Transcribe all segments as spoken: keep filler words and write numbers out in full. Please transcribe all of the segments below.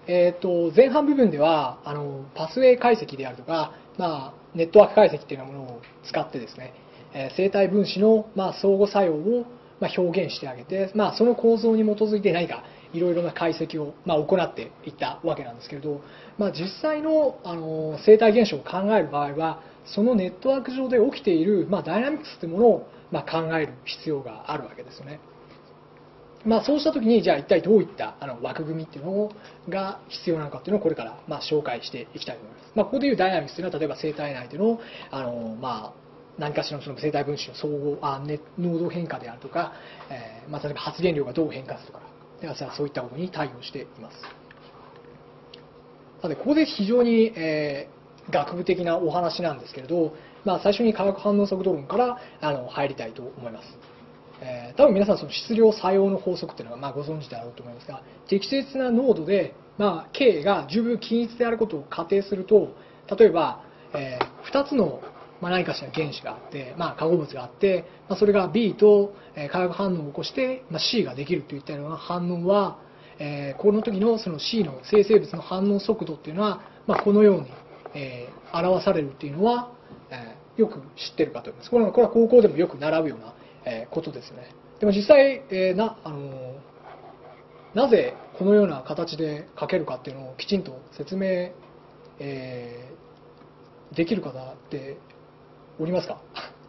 えー、と前半部分ではあのパスウェイ解析であるとか、まあ、ネットワーク解析というようなものを使ってですね、えー生体分子の、まあ、相互作用を、まあ、表現してあげて、まあ、その構造に基づいて何かいろいろな解析を、まあ、行っていったわけなんですけれど、まあ、実際の、あの生体現象を考える場合はそのネットワーク上で起きている、まあ、ダイナミクスというものを、まあ、考える必要があるわけですよね。まあ、そうしたときに、じゃあ一体どういったあの枠組みっていうのが必要なのかっていうのをこれからまあ紹介していきたいと思います。まあ、ここでいうダイナミクスというのは、例えば生体内でのあの、まあ、何かしらのその生体分子の相互あ、ね、濃度変化であるとか、えーまあ、例えば発現量がどう変化するとか、そういったことに対応しています。さて、ここで非常に、えー学部的なお話なんですけれど、まあ、最初に化学反応速度論からあの入りたいと思います。えー、多分皆さんその質量作用の法則っていうのはまあご存知であろうと思いますが、適切な濃度で、まあ、K が十分均一であることを仮定すると、例えば、えー、ふたつの、まあ、何かしら原子があって、まあ、化合物があって、まあ、それが B と化学反応を起こして、まあ、C ができるといったような反応は、えー、この時のその C の生成物の反応速度っていうのは、まあ、このように、えー、表されるっていうのは、えー、よく知ってるかと思います。これはこれは高校でもよく習うようなえーことですね。でも実際、えーなあのーなぜこのような形で書けるかっていうのをきちんと説明、えーできる方っておりますか？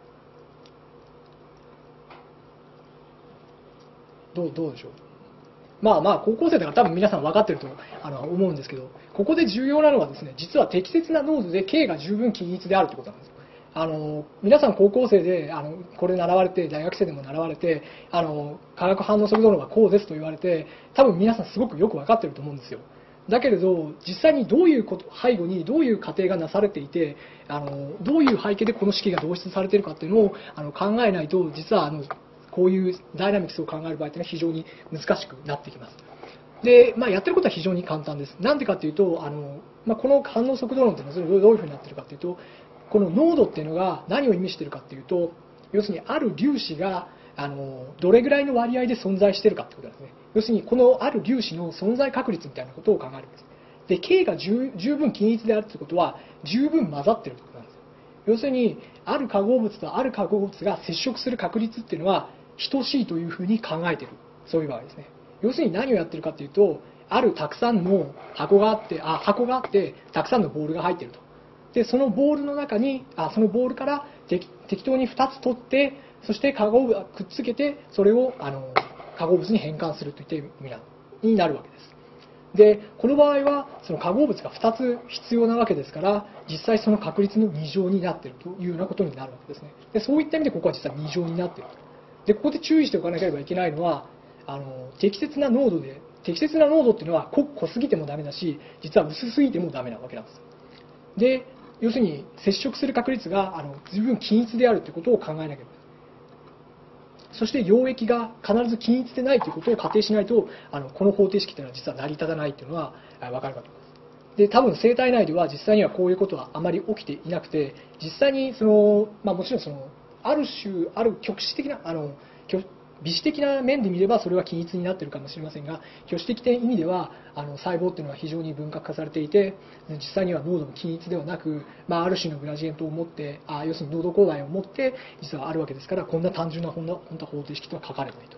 どうどうでしょう。まあまあ高校生だから多分皆さん分かってるとあの思うんですけど、ここで重要なのはですね、実は適切な濃度で K が十分均一であるということなんです。あの皆さん高校生であのこれ習われて、大学生でも習われて、あの化学反応速度論はこうですと言われて、多分皆さんすごくよく分かってると思うんですよ。だけれど実際にどういうこと背後にどういう過程がなされていて、あのどういう背景でこの式が導出されているかっていうのをあの考えないと、実はあのこういうダイナミクスを考える場合というのは非常に難しくなってきます。で、まあ、やってることは非常に簡単です。なんでかというと、あのまあ、この反応速度論というのはどういうふうになっているかというと、この濃度っていうのが何を意味しているかというと、要するにある粒子があのどれぐらいの割合で存在しているかということなんですね。要するにこのある粒子の存在確率みたいなことを考えるんです。で、K が十分均一であるということは、十分混ざっているということなんです。要するに、ある化合物とある化合物が接触する確率っていうのは等しいというふうに考えている。そういう場合ですね。要するに何をやってるかというと、あるたくさんの箱があって、あ箱があって、たくさんのボールが入っていると。で、そのボールの中に、あそのボールから適当にふたつ取って、そして化合物をくっつけて、それをあの化合物に変換するといった意味になるわけです。で、この場合はその化合物がふたつ必要なわけですから、実際その確率のに乗になっているというようなことになるわけですね。で、そういった意味でここは実はに乗になっていると。で、ここで注意しておかなければいけないのは、あの適切な濃度で、適切な濃度っていうのは濃濃すぎてもダメだし、実は薄すぎてもダメなわけなんです。で、要するに接触する確率があの十分均一であるということを考えなければいけない。そして溶液が必ず均一でないということを仮定しないと、あのこの方程式というのは実は成り立たないというのは分かるかと思います。で、多分生体内では実際にはこういうことはあまり起きていなくて、実際にその、まあ、もちろんそのある種ある局地的なあの微視的な面で見ればそれは均一になっているかもしれませんが、挙手的な意味ではあの細胞っていうのは非常に分割化されていて、実際には濃度も均一ではなく、まあ、ある種のグラジエントを持って、あ要するに濃度勾配を持って実はあるわけですから、こんな単純な本当方程式とは書かれないと。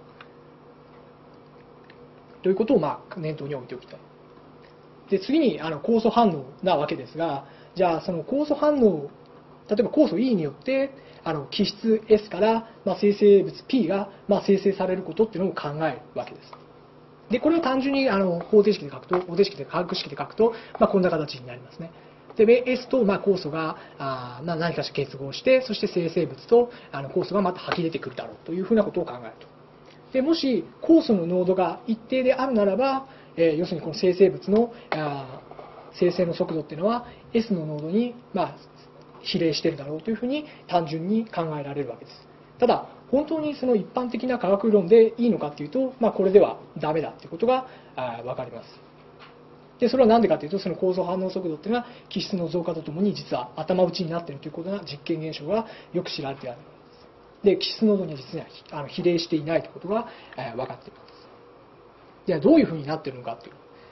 ということをまあ念頭に置いておきたい。で、次にあの酵素反応なわけですが、じゃあその酵素反応、例えば酵素 E によってあの基質 S から、まあ、生成物 P が、まあ、生成されることっていうのを考えるわけです。で、これを単純にあの方程式で書くと、方程式で化学式で書くと、まあ、こんな形になりますね。で、S と、まあ、酵素があ、まあ、何かしら結合して、そして生成物とあの酵素がまた吐き出てくるだろうというふうなことを考えると。で、もし酵素の濃度が一定であるならば、えー、要するにこの生成物のあ生成の速度っていうのは S の濃度に、まあ、比例しているだろうというふうに単純に考えられるわけです。ただ、本当にその一般的な化学論でいいのかというと、まあ、これではダメだということが分かります。で、それは何でかというと、その構造反応速度っていうのは基質の増加とともに実は頭打ちになっているということが実験現象がよく知られている。で、基質濃度に実にあの比例していないということが分かっています。ではどういうふうになっているのかという。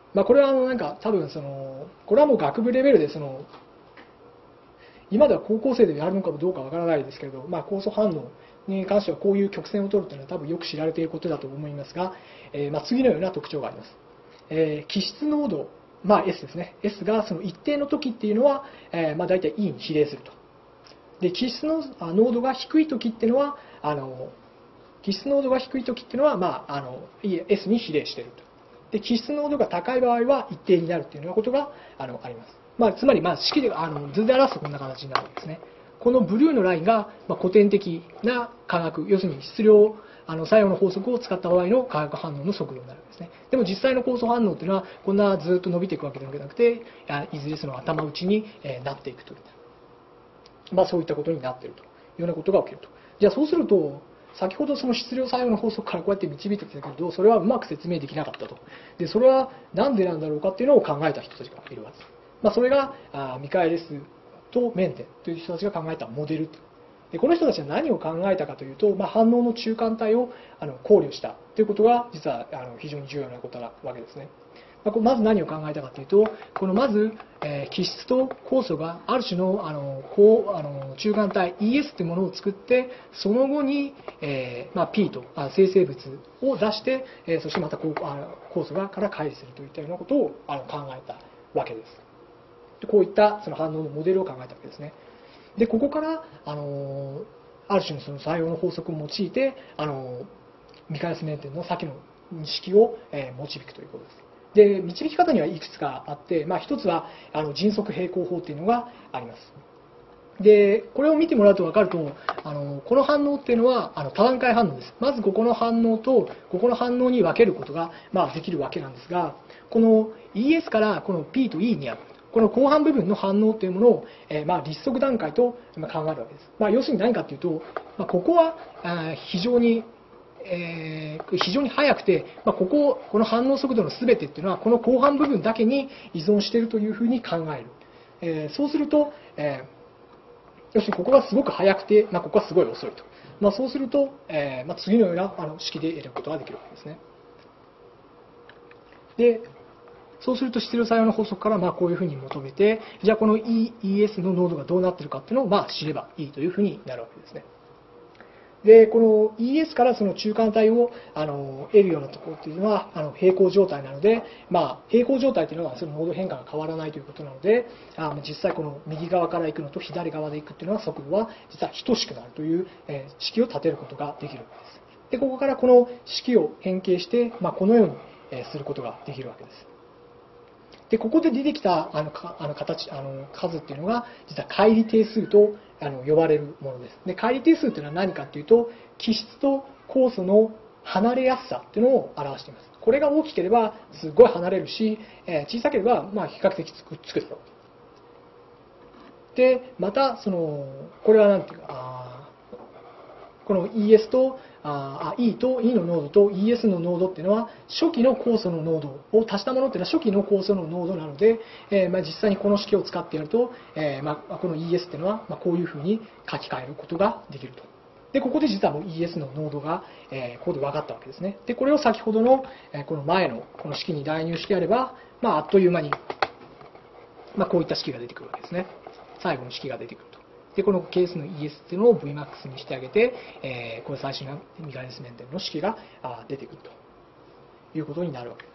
まあ、これはあのなんか多分そのこれはもう学部レベルでその今では高校生でやるのかどうかわからないですけれど、まあ、酵素反応に関してはこういう曲線を取るというのは多分よく知られていることだと思いますが、えーまあ次のような特徴があります。えー、基質濃度、まあ、S ですね。S がその一定の時っていうのは、えーまあ、大体 E に比例すると。で、基質の濃度が低い時っていうのは、あの基質濃度が低い時っていうのは、まあ、あの S に比例していると。で、基質濃度が高い場合は一定になるっていうようなことがあのあります。まあ、つまり、まあ、式であの図で表すとこんな形になるんですね。このブルーのラインが、まあ、古典的な化学、要するに質量あの作用の法則を使った場合の化学反応の速度になるんですね。でも実際の酵素反応っていうのは、こんなずっと伸びていくわけではなくて、いずれその頭打ちになっていくという、まあ、そういったことになっているというようなことが起きると。じゃあそうすると、先ほどその質量作用の法則からこうやって導いてきたけれど、それはうまく説明できなかったと。で、それはなんでなんだろうかっていうのを考えた人たちがいるわけです。まあ、それがあミカエレスとメンテンという人たちが考えたモデル。でこの人たちは何を考えたかというと、まあ、反応の中間体をあの考慮したということが実はあの非常に重要なことなわけですね。まあ、まず何を考えたかというと、このまず、えー、基質と酵素がある種のあのこうあの中間体 イーエス というものを作って、その後に、えーまあ、P とあ生成物を出して、えー、そしてまたこうあ酵素がから乖離するといったようなことをあの考えたわけです。でこういったその反応のモデルを考えたわけですね。でここからあのある種のその作用の法則を用いてあのミカエレスメンテンの先の式を、えー、導くということです。で導き方にはいくつかあって、まあ、一つはあの迅速平行法というのがあります。でこれを見てもらうと分かると、あのこの反応っていうのはあの多段階反応です。まずここの反応とここの反応に分けることが、まあ、できるわけなんですが、この イーエス からこの P と E にあるこの後半部分の反応というものを、えー、まあ立足段階と考えるわけです。まあ、要するに何かというと、まあ、ここは非常にえー、非常に速くて、まあ、こここの反応速度の全てっていうのはこの後半部分だけに依存しているというふうに考える、えー、そうすると、えー、要するにここがすごく速くて、まあ、ここはすごい遅いと、まあ、そうすると、えーまあ、次のようなあの式で得ることができるわけですね。でそうすると質量作用の法則からまあこういうふうに求めて、じゃあこの イーエス の濃度がどうなっているかっていうのをまあ知ればいいというふうになるわけですね。でこの イーエス からその中間体をあの得るようなところっていうのはあの平行状態なので、まあ、平行状態というのはその濃度変化が変わらないということなので、あ実際この右側から行くのと左側で行くっていうのは速度は実は等しくなるという、えー、式を立てることができるわけです。でここからこの式を変形して、まあ、このように、えー、することができるわけです。でここで出てきたあのかあの形あの数っていうのが実は乖離定数とあの呼ばれるものです。で乖離定数っていうのは何かっていうと、基質と酵素の離れやすさっていうのを表しています。これが大きければすごい離れるし、えー、小さければまあ比較的くっつくだろう。でまたそのこれは何ていうかあこの イーエス とあ E と E の濃度と イーエス の濃度っていうのは初期の酵素の濃度を足したものっていうのは初期の酵素の濃度なので、えーまあ、実際にこの式を使ってやると、えーまあ、この イーエス っていうのは、まあ、こういうふうに書き換えることができると。でここで実はもう イーエス の濃度が、えー、ここで分かったわけですね。でこれを先ほどの、えー、この前のこの式に代入してやれば、まあ、あっという間に、まあ、こういった式が出てくるわけですね。最後の式が出てくると。でこのケースの イーエス っていうのを ブイマックス にしてあげて、えー、これ最新のミカエレスメンテンの式が出てくるということになるわけです。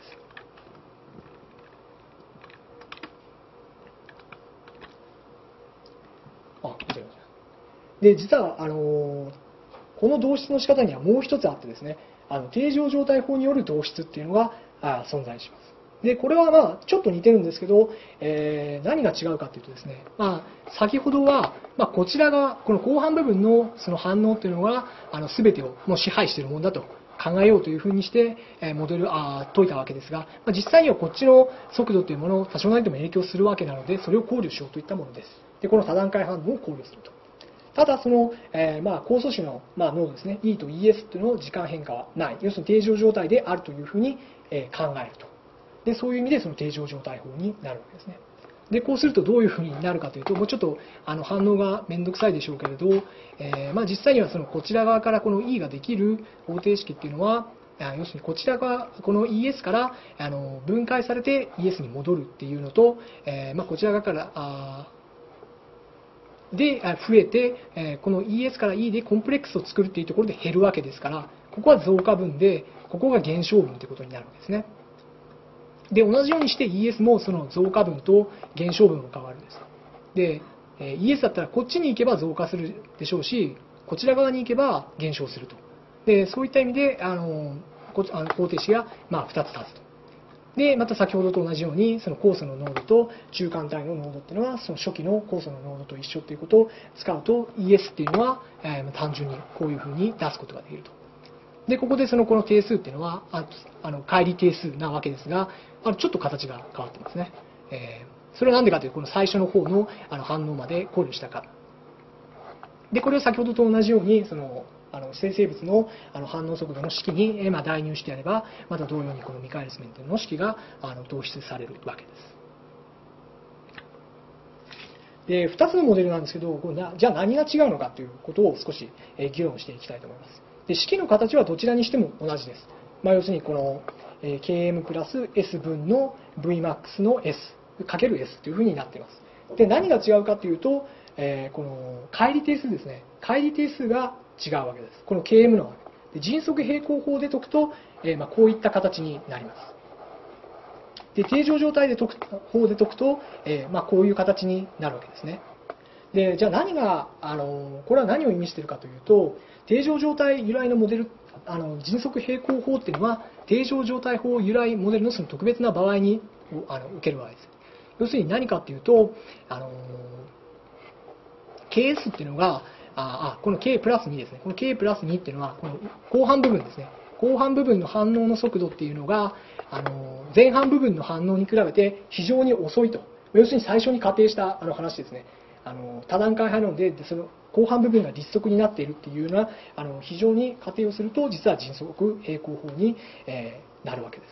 あ、で実はあのー、この導出の仕方にはもう一つあってですね、あの定常状態法による導出っていうのがあ存在します。でこれはまあちょっと似てるんですけど、えー、何が違うかというとですね、まあ、先ほどは、まあ、こちらがこの後半部分のその反応というのがあの全てをもう支配しているものだと考えようというふうにして、えー、モデルあ解いたわけですが、まあ、実際にはこっちの速度というものを多少なりとも影響するわけなので、それを考慮しようといったものです。でこの多段階反応を考慮すると。ただその、えー、まあ酵素種の、まあ、濃度ですね E と イーエス というのの時間変化はない、要するに定常状態であるというふうに、えー、考えると。でそういう意味でその定常状態法になるわけですね。でこうするとどういうふうになるかというと、もうちょっとあの反応が面倒くさいでしょうけれど、えーまあ、実際にはそのこちら側からこの E ができる方程式っていうのは、 あ要するにこちらがこの イーエス からあの分解されて イーエス に戻るっていうのと、えーまあ、こちら側からあで増えて、えーこの イーエス から E でコンプレックスを作るっていうところで減るわけですから、ここは増加分で、ここが減少分ということになるわけですね。で、同じようにして イーエス もその増加分と減少分が変わるんです。で、えー イーエス だったらこっちに行けば増加するでしょうし、こちら側に行けば減少すると。で、そういった意味で、あのこあの方程式がまあふたつ立つと。で、また先ほどと同じように、その酵素の濃度と中間体の濃度っていうのは、その初期の酵素の濃度と一緒ということを使うと、イーエス っていうのは、えー単純にこういうふうに出すことができると。で、ここでそのこの定数っていうのは、ああの乖離定数なわけですが、あのちょっと形が変わってますね。えーそれは何でかというと、この最初の方のあの反応まで考慮したから。で、これを先ほどと同じように、そのあの生成物のあの反応速度の式に、えーまあ、代入してやれば、また同様にこのミカエルスメンテンの式があの導出されるわけです。で、ふたつのモデルなんですけど、これなじゃあ何が違うのかということを少しえー議論していきたいと思います。で、式の形はどちらにしても同じです。まあ、要するにこの、えー、ケーエム プラス S 分の ブイマックス の S かける S というふうになっています。で、何が違うかというと、えーこの乖離定数ですね。乖離定数が違うわけです。この ケーエム ので迅速平行法で解くと、えーまあ、こういった形になります。で、定常状態で解く方で解くと、えーまあ、こういう形になるわけですね。で、じゃあ何が、あのこれは何を意味しているかというと、定常状態由来のモデル、あの迅速平行法っていうのは、定常状態法由来モデルのその特別な場合にあの受ける場合です。要するに何かっていうと、あの ケーエス っていうのが、ああこの K プラスにですね、この K プラスにっていうのは、この後半部分ですね、後半部分の反応の速度っていうのが、あの前半部分の反応に比べて非常に遅いと。要するに最初に仮定したあの話ですね。あの多段階反応で、でその後半部分が立足になっているっていうような、あの非常に仮定をすると、実は迅速平行法に、えーなるわけです。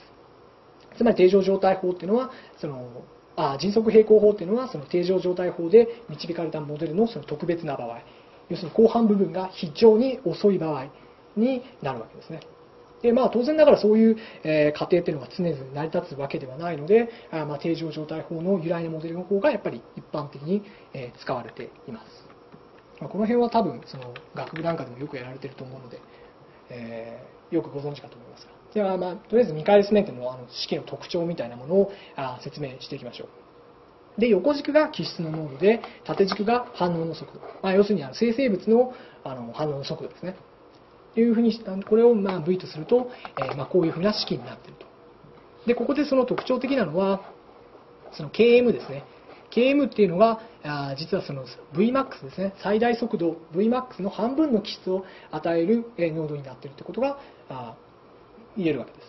つまり定常状態法っていうのは、そのあ迅速平行法っていうのは、その定常状態法で導かれたモデルのその特別な場合、要するに後半部分が非常に遅い場合になるわけですね。でまあ、当然ながらそういう、えー、過程っていうのが常々成り立つわけではないので、あまあ定常状態法の由来のモデルの方がやっぱり一般的に、えー使われています。まあ、この辺は多分その学部なんかでもよくやられていると思うので、えーよくご存知かと思いますが、では、まあ、とりあえずミカエルスメンテンのあの式の特徴みたいなものをあ説明していきましょう。で、横軸が基質の濃度で、縦軸が反応の速度。まあ、要するにあの生成物のあの反応の速度ですね。というふうにした、これをまあ V とすると、えーまあこういうふうな式になっていると。で、ここでその特徴的なのは、その ケーエム ですね。ケーエム っていうのが、あ実はその ブイマックス ですね。最大速度 ブイマックス の半分の基質を与えるえー濃度になっているということがあ言えるわけです。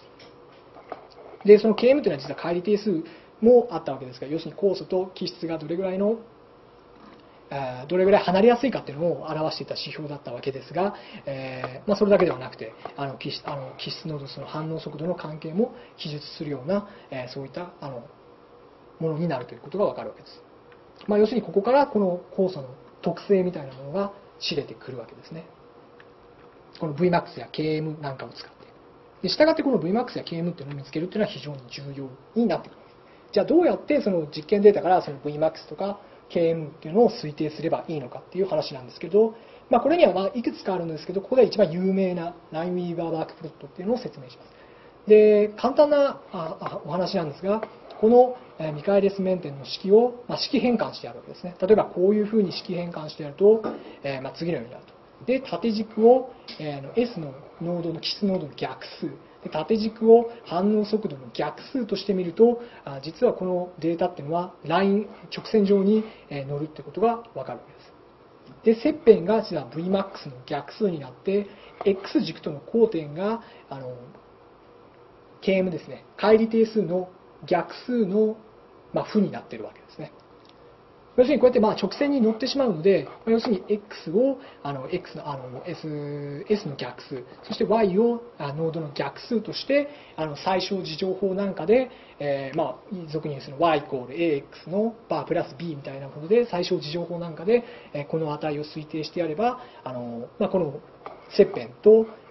で、その ケーエム というのは実は乖離定数もあったわけですが、要するに酵素と基質がどれぐらいのどれぐらい離れやすいかっていうのを表していた指標だったわけですが、えーまあ、それだけではなくて、あの基質あの基質濃度とその反応速度の関係も記述するような、えーそういったあのものになるということがわかるわけです。まあ、要するにここからこの酵素の特性みたいなものが知れてくるわけですね。この ブイマックス や ケーエム なんかを使って。で、したがってこの ブイマックス や ケーエム っていうのを見つけるっていうのは非常に重要になってくる。じゃあどうやってその実験データからその ブイマックス とか ケーエム っていうのを推定すればいいのかっていう話なんですけど、まあ、これにはまあいくつかあるんですけど、ここで一番有名なラインウィーバーワークプロットっていうのを説明します。で、簡単なあお話なんですが、このミカエレスメンテンの式を、まあ、式変換してやるわけですね。例えばこういうふうに式変換してやると、えーまあ、次のようになると。で、縦軸を、えー、S の濃度の基質濃度の逆数。で縦軸を反応速度の逆数としてみると、あ実はこのデータっていうのはライン直線上に乗るってことがわかるわけです。で、切片が実は ブイマックス の逆数になって、X 軸との交点があの ケーエム ですね。乖離定数の逆数の、まあ、負になっているわけですね。要するにこうやってまあ直線に乗ってしまうので、要するに X をあの X のあの S, S の逆数、そして Y を濃度の逆数として、あの最小次乗法なんかで、えー、まあ俗に言うその Y イコール エーエックス のバープラス B みたいなことで最小次乗法なんかで、えー、この値を推定してやれば、あのまあ、この切片と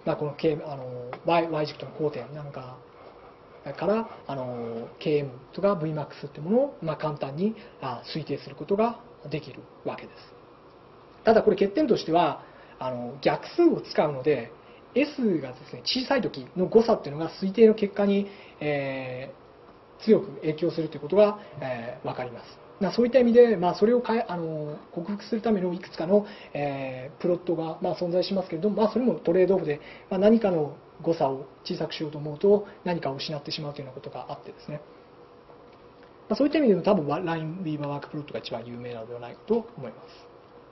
まあ、この K あの y, y 軸との交点なんかからあの ケーエム とか ブイマックス っていうものを、まあ、簡単にあ推定することができるわけです。ただこれ欠点としてはあの逆数を使うので S がですね小さい時の誤差っていうのが推定の結果に、えー、強く影響するということが、えー、分かります。そういった意味で、まあ、それをかえあの克服するためのいくつかの、えー、プロットが、まあ、存在しますけれども、まあ、それもトレードオフで、まあ、何かの誤差を小さくしようと思うと何かを失ってしまうというようなことがあってですね、まあ、そういった意味でも多分ラインビーバーワークプロットが一番有名なのではないかと思います。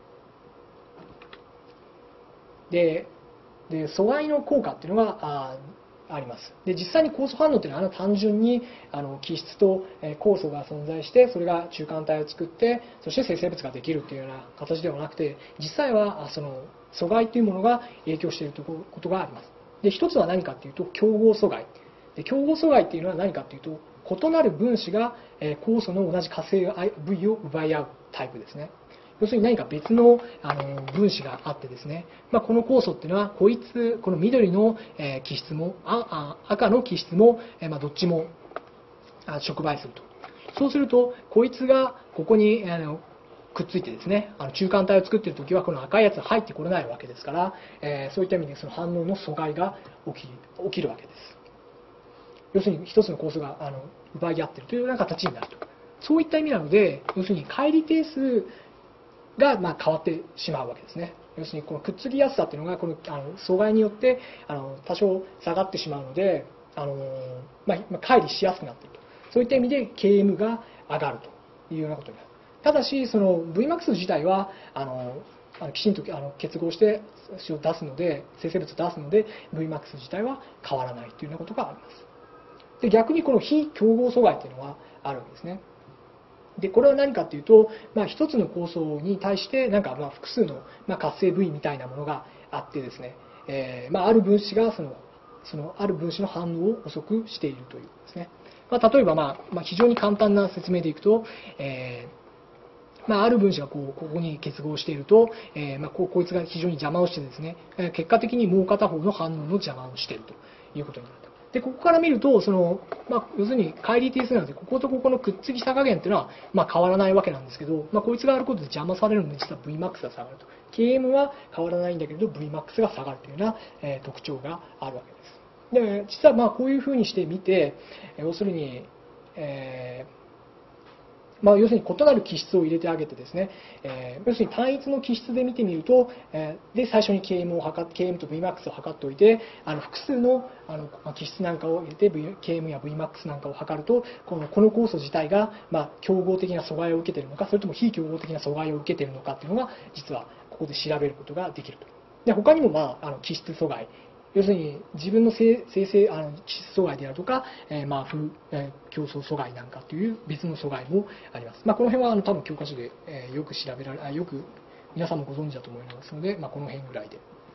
でで阻害の効果っていうのがああります。で実際に酵素反応っていうのはあの単純にあの基質と酵素が存在してそれが中間体を作ってそして生成物ができるというような形ではなくて実際はその阻害というものが影響しているということがあります。で一つは何かというと競合阻害で競合阻害っていうのは何かというと異なる分子が酵素の同じ活性部位を奪い合うタイプですね。要するに何か別のあの分子があってですね、まあ、この酵素っていうのはこいつこの緑の基質もあ赤の基質も、まあ、どっちも触媒すると。そうするとこいつがここにあのくっついてですねあの中間体を作っているときはこの赤いやつが入ってこれないわけですから、えー、そういった意味でその反応の阻害が起き起きるわけです。要するに一つの酵素があの奪い合っているというような形になると。そういった意味なので要するに乖離定数がまあ変わってしまうわけですね。要するにこのくっつきやすさというのがこのあの阻害によってあの多少下がってしまうのであの、まあ、乖離しやすくなっていると。そういった意味で ケーエム が上がるというようなことになる。ただしその ブイマックス 自体はあのあのきちんとあの結合して出すので生成物を出すので ブイマックス 自体は変わらないというようなことがあります。で逆にこの非競合阻害というのはあるわけですね。でこれは何かというと、まあ、一つの構想に対してなんかまあ複数のまあ活性部位みたいなものがあってですね、えーまあ、ある分子がそのそのある分子の反応を遅くしているというですね、まあ、例えば、まあまあ、非常に簡単な説明でいくと、えーまあ、ある分子がこうここに結合していると、えーまあ、こうこいつが非常に邪魔をしてですね結果的にもう片方の反応の邪魔をしているということになると。でここから見るとその、まあ、要するに乖離定数なのでこことここのくっつき差加減っていうのは、まあ、変わらないわけなんですけど、まあ、こいつがあることで邪魔されるので実は ブイマックス が下がると ケーエム は変わらないんだけれど ブイマックス が下がるというような、えー、特徴があるわけです。で実はまあこういうふうにしてみて要するに、えーまあ、要するに異なる基質を入れてあげてですね、えー、要するに単一の基質で見てみると、えー、で最初に ケーエム を測って ケーエム と ブイマックス を測っておいてあの複数のあの基質なんかを入れて ケーエム や ブイマックス なんかを測るとこのこの酵素自体が、まあ、競合的な阻害を受けているのかそれとも非競合的な阻害を受けているのかというのが実はここで調べることができると。で他にも、まあ、あの基質阻害要するに自分の生成あの基質阻害であるとか、えー、まあ風、えー、競争阻害なんかという別の阻害もあります。まあ、この辺はあの多分教科書で、えー、よく調べられあよく皆さんもご存知だと思いますので、まあ、この辺ぐらいで。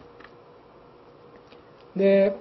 で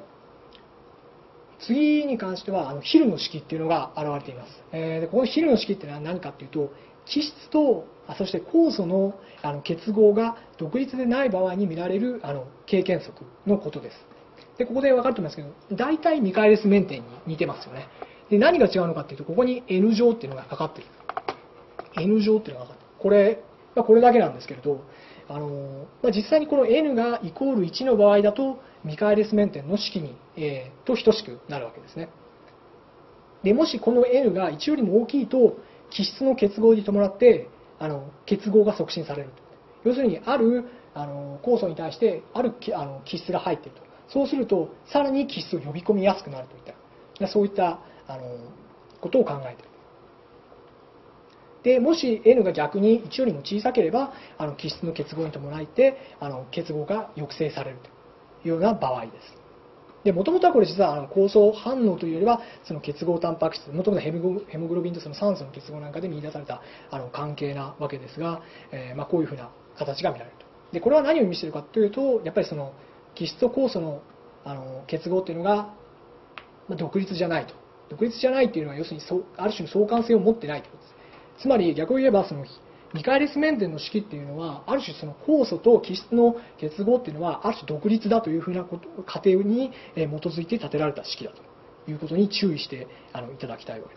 次に関してはあのヒルの式っていうのが現れています。えー、でこのヒルの式っていうのは何かっていうと基質とそして酵素のあの結合が独立でない場合に見られるあの経験則のことです。でここで分かると思いますけど大体ミカエレス面点に似てますよね。で何が違うのかっていうとここに N 乗っていうのがかかっている N 乗っていうのがかかっているこれ、まあ、これだけなんですけれどあの、まあ、実際にこの N がイコールいちの場合だとミカエレス面点の式に、えー、と等しくなるわけですね。でもしこの N がいちよりも大きいと基質の結合に伴ってあの結合が促進されると。要するにあるあの酵素に対してあるあの基質が入っていると。そうするとさらに基質を呼び込みやすくなるといったそういったあのことを考えている。でもし N が逆にいちよりも小さければあの基質の結合に伴ってあの結合が抑制されるというような場合です。でもともとはこれ実はあの酵素反応というよりはその結合タンパク質もともとヘモグロビンとその酸素の結合なんかで見出されたあの関係なわけですが、えーまあ、こういうふうな形が見られると。でこれは何を意味しているかというとやっぱりその基質と酵素のあの結合というのが、まあ、独立じゃないと。独立じゃないというのは要するにある種の相関性を持ってないということです。つまり逆を言えばその二回列面点の式っていうのはある種その酵素と基質の結合っていうのはある種独立だというふうなこと過程に基づいて立てられた式だということに注意してあのいただきたいわけです。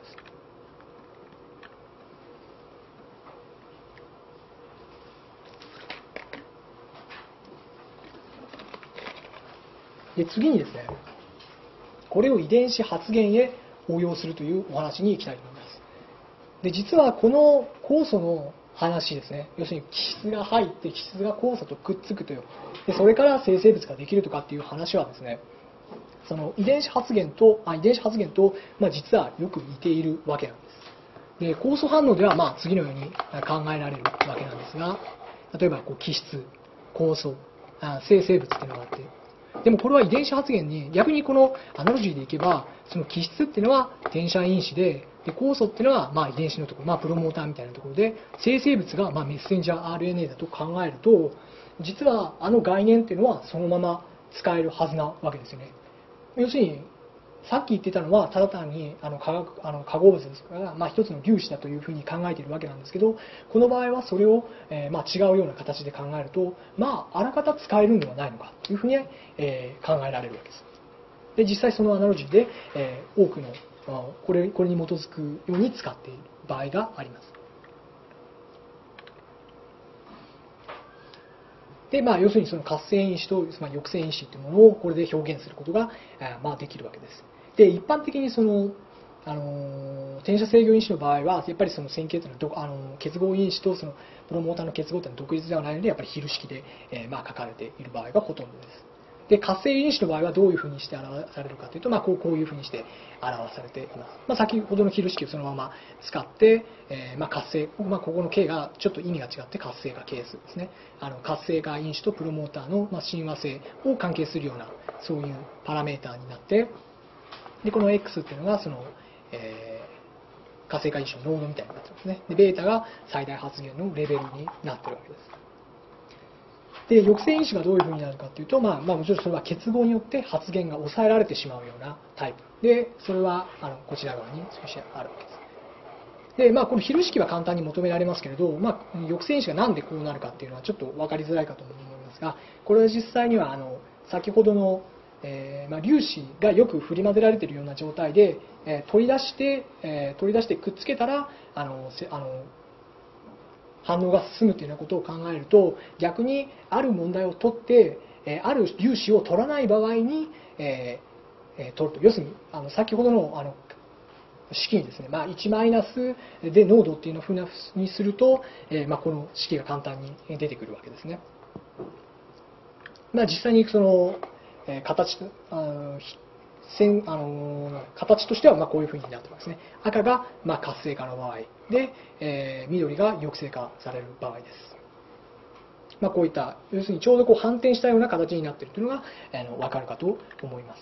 で次にですね、これを遺伝子発現へ応用するというお話に行きたいと思います。で実はこの酵素の話ですね、要するに基質が入って基質が酵素とくっつくという、でそれから生成物ができるとかっていう話はですね、その遺伝子発現とあ遺伝子発現と、まあ、実はよく似ているわけなんです。で酵素反応ではまあ次のように考えられるわけなんですが、例えばこう基質、酵素、あ生成物っていうのがあって、でもこれは遺伝子発現に逆にこのアナロジーでいけば、その基質っていうのは転写因子で、で酵素っていうのはまあ遺伝子のところ、まあ、プロモーターみたいなところで、生成物がまあメッセンジャー アールエヌエー だと考えると、実はあの概念っていうのはそのまま使えるはずなわけですよね。要するにさっき言ってたのはただ単にあの化学あの化合物ですから、まあ、一つの粒子だというふうに考えているわけなんですけど、この場合はそれを、えーまあ、違うような形で考えると、まあ、あらかた使えるんではないのかというふうに、えー、考えられるわけです。で実際そのアナロジーで、えー、多くの、まあ、これこれに基づくように使っている場合があります。でまあ、要するにその活性因子と、まあ、抑制因子というものをこれで表現することが、えーまあ、できるわけです。で一般的にそのあの転写制御因子の場合はやっぱりその線形というのはあの結合因子とそのプロモーターの結合というのは独立ではないのでやっぱり比式で、えーまあ、書かれている場合がほとんどです。で活性因子の場合はどういうふうにして表されるかというと、まあ、こうこういうふうにして表されています。まあ、先ほどの比式をそのまま使って、えーまあ、活性、まあ、ここの K がちょっと意味が違って活性化係数ですね。あの活性化因子とプロモーターの、まあ、親和性を関係するようなそういうパラメーターになって、でこの X っていうのがその、えー、活性化因子の濃度みたいになってますね。でベータが最大発現のレベルになってるわけです。で抑制因子がどういうふうになるかというと、まあ、まあもちろんそれは結合によって発現が抑えられてしまうようなタイプで、それはあのこちら側に少しあるわけです。でまあ、この比率式は簡単に求められますけれど、まあ、抑制因子がなんでこうなるかっていうのはちょっと分かりづらいかと思いますが、これは実際にはあの先ほどの、えーまあ、粒子がよく振り混ぜられているような状態で、えー、取り出して、えー、取り出してくっつけたらあのあの反応が進むというようなことを考えると、逆にある問題を取って、えー、ある粒子を取らない場合に、えー、取ると、要するにあの先ほどのあの式にですね、まあ、いちマイナスで濃度っていうのをふうにすると、えーまあ、この式が簡単に出てくるわけですね。まあ、実際にその、えー、形あの線あの形としてはまあこういうふうになってますね。赤がまあ活性化の場合で、えー、緑が抑制化される場合です。まあ、こういった要するにちょうどこう反転したような形になっているというのがあの分かるかと思います。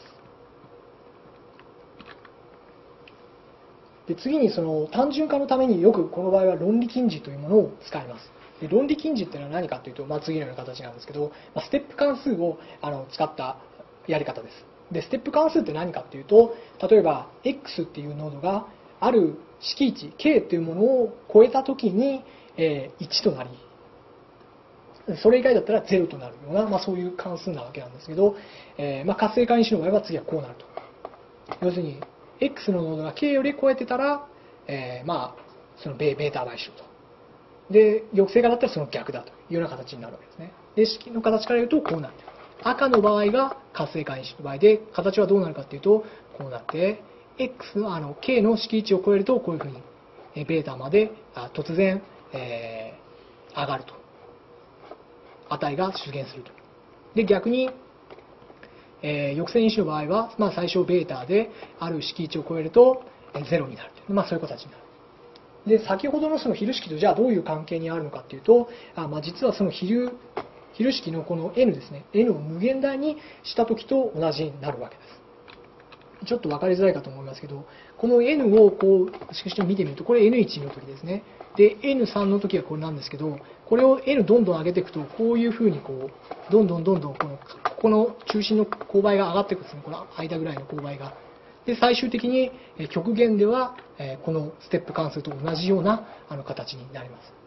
で次にその単純化のためによくこの場合は論理近似というものを使います。で論理近似っていうのは何かというと、まあ、次のような形なんですけど、まあ、ステップ関数をあの使ったやり方です。でステップ関数って何かっていうと、例えば X っていう濃度がある式値 K っていうものを超えたときに、えー、いちとなり、それ以外だったらゼロとなるような、まあ、そういう関数なわけなんですけど、えーまあ、活性化因子の場合は次はこうなると。要するに X の濃度が K より超えてたら、えー、まあそのベータ倍子と。で抑制化だったらその逆だというような形になるわけですね。で式の形から言うとこうなってる。赤の場合が活性化因子の場合で、形はどうなるかというとこうなって X のあの K の式値を超えるとこういうふうにベータまで突然、えー、上がると、値が出現すると。で逆に、えー、抑制因子の場合は、まあ、最小ベータである式値を超えるとゼロになるという、まあ、そういう形になる。で先ほどのその比率式とじゃあどういう関係にあるのかというと、あ、まあ、実はその比率比率式のこの n ですね、n を無限大にしたときと同じになるわけです。ちょっと分かりづらいかと思いますけど、この n をこうしかし見てみると、これ エヌワン の時ですね。で エヌスリー の時はこれなんですけど、これを n どんどん上げていくと、こういうふうにこうどんどんどんどんこのここの中心の勾配が上がっていくんですね。この間ぐらいの勾配が。で最終的に極限ではこのステップ関数と同じような形になります。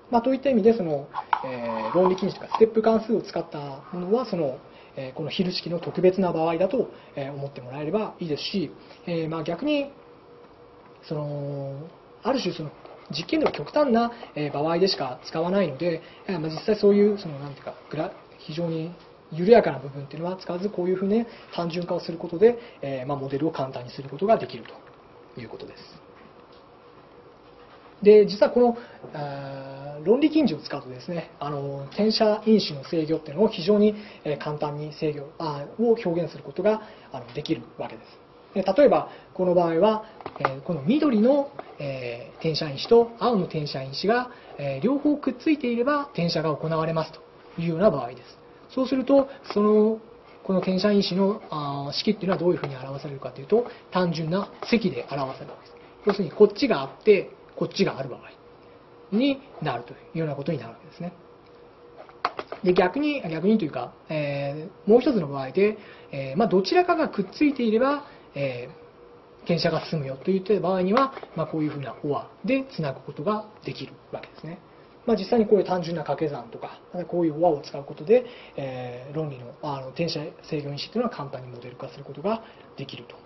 まあ、といった意味でその、えー論理近似とかステップ関数を使ったものはその、えーこのヒル式の特別な場合だとえー思ってもらえればいいですし、えーまあ逆にそのある種その実験では極端なえー場合でしか使わないので、えーまあ実際そういうそのなんていうかグラ非常に緩やかな部分っていうのは使わず、こういうふうに単純化をすることで、えーまあモデルを簡単にすることができるということです。で実はこのあー論理近似を使うとですね、あの転写因子の制御っていうのを非常にえー簡単に制御あーを表現することがあのできるわけです。で例えばこの場合は、えーこの緑の、えー転写因子と青の転写因子が、えー両方くっついていれば転写が行われますというような場合です。そうするとそのこの転写因子のあー式っていうのはどういうふうに表されるかというと、単純な積で表されるわけです。要するにこっちがあってこっちがある場合になるというようなことになるわけですね。で逆に逆にというか、えーもう一つの場合で、えーまあ、どちらかがくっついていれば、えー転写が進むよといった場合には、まあ、こういうふうな オア でつなぐことができるわけですね。まあ、実際にこういう単純な掛け算とかこういう オア を使うことで、えー論理のあの転写制御因子というのは簡単にモデル化することができると。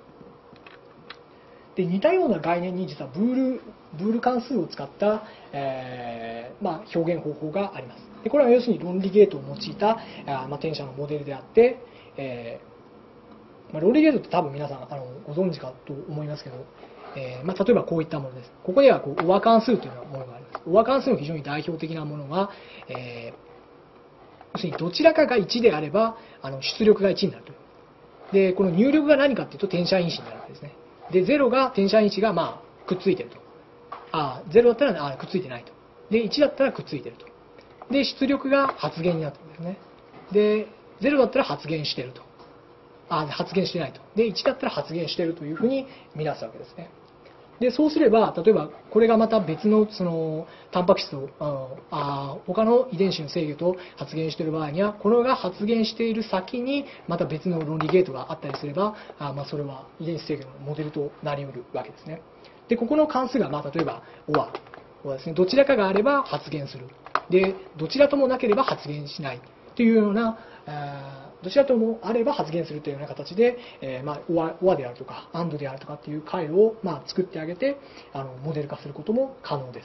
で似たような概念に実はブールブール関数を使った、えーまあ、表現方法があります。でこれは要するに論理ゲートを用いたあ、まあ、転写のモデルであって、えーまあ、論理ゲートって多分皆さんあのご存知かと思いますけど、えーまあ、例えばこういったものです。ここではこうオア関数というものがあります。オア関数の非常に代表的なものは、えー、要するにどちらかがいちであればあの出力がいちになるという。でこの入力が何かというと転写因子になるわけですね。でゼロが転写因子がまあくっついてると。あゼロだったらあくっついてないと。でいちだったらくっついてると。で出力が発現になってるんですね。でゼロだったら発現してると。あ発現してないと。でいちだったら発現してるというふうに見なすわけですね。でそうすれば例えばこれがまた別のそのタンパク質をあ他の遺伝子の制御と発現している場合には、これが発現している先にまた別の論理ゲートがあったりすれば、あまあそれは遺伝子制御のモデルとなりうるわけですね。でここの関数がまあ例えば オア はですね、どちらかがあれば発現する。でどちらともなければ発現しないというようなどちらともあれば発現するというような形で、えーまあ、オア、オアであるとか アンド であるとかっていう回路を、まあ、作ってあげてあのモデル化することも可能です。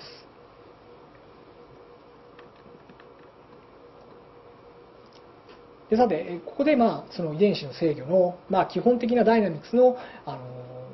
でさてここで、まあ、その遺伝子の制御の、まあ、基本的なダイナミクスの、あの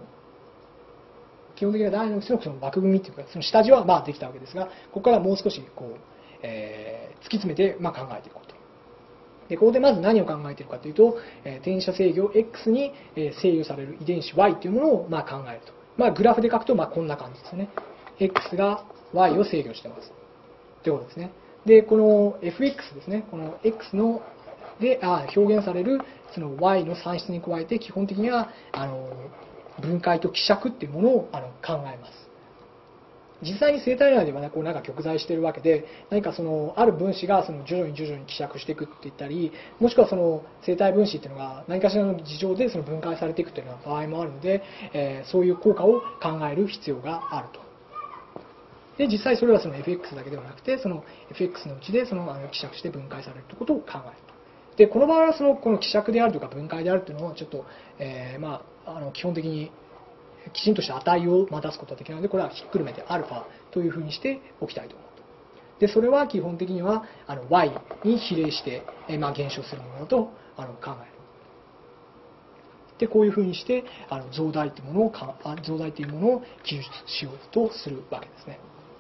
基本的なダイナミクスのその枠組みというかその下地はまあできたわけですが、ここからもう少しこう、えー、突き詰めて、まあ、考えていこうと。でここでまず何を考えているかというと、えー、転写制御 X に、えー、制御される遺伝子 Y というものを、まあ、考えると。まあ、グラフで書くと、まあ、こんな感じですね。X が Y を制御してます。ということですね。で、この エフエックス ですね。この X のであ表現されるその Y の算出に加えて、基本的にはあの分解と希釈っていうものをあの考えます。実際に生体内では、ね、こうなんか極在しているわけで、何かそのある分子がその徐々に徐々に希釈していくって言ったり、もしくはその生体分子っていうのが何かしらの事情でその分解されていくというような場合もあるので、えー、そういう効果を考える必要があると。で実際それはその エフエックス だけではなくて、その エフエックス のうちでそのあの希釈して分解されるということを考えると。でこの場合はそのこの希釈であるとか分解であるというのをちょっと、えーまあ、あの基本的にきちんとした値を出すことができないので、これはひっくるめて α というふうにしておきたいと思うと。でそれは基本的にはあの y に比例して、えまあ、減少するものだとあの考える。でこういうふうにしてあの増大というものをか増大というものを記述しようとするわけですね。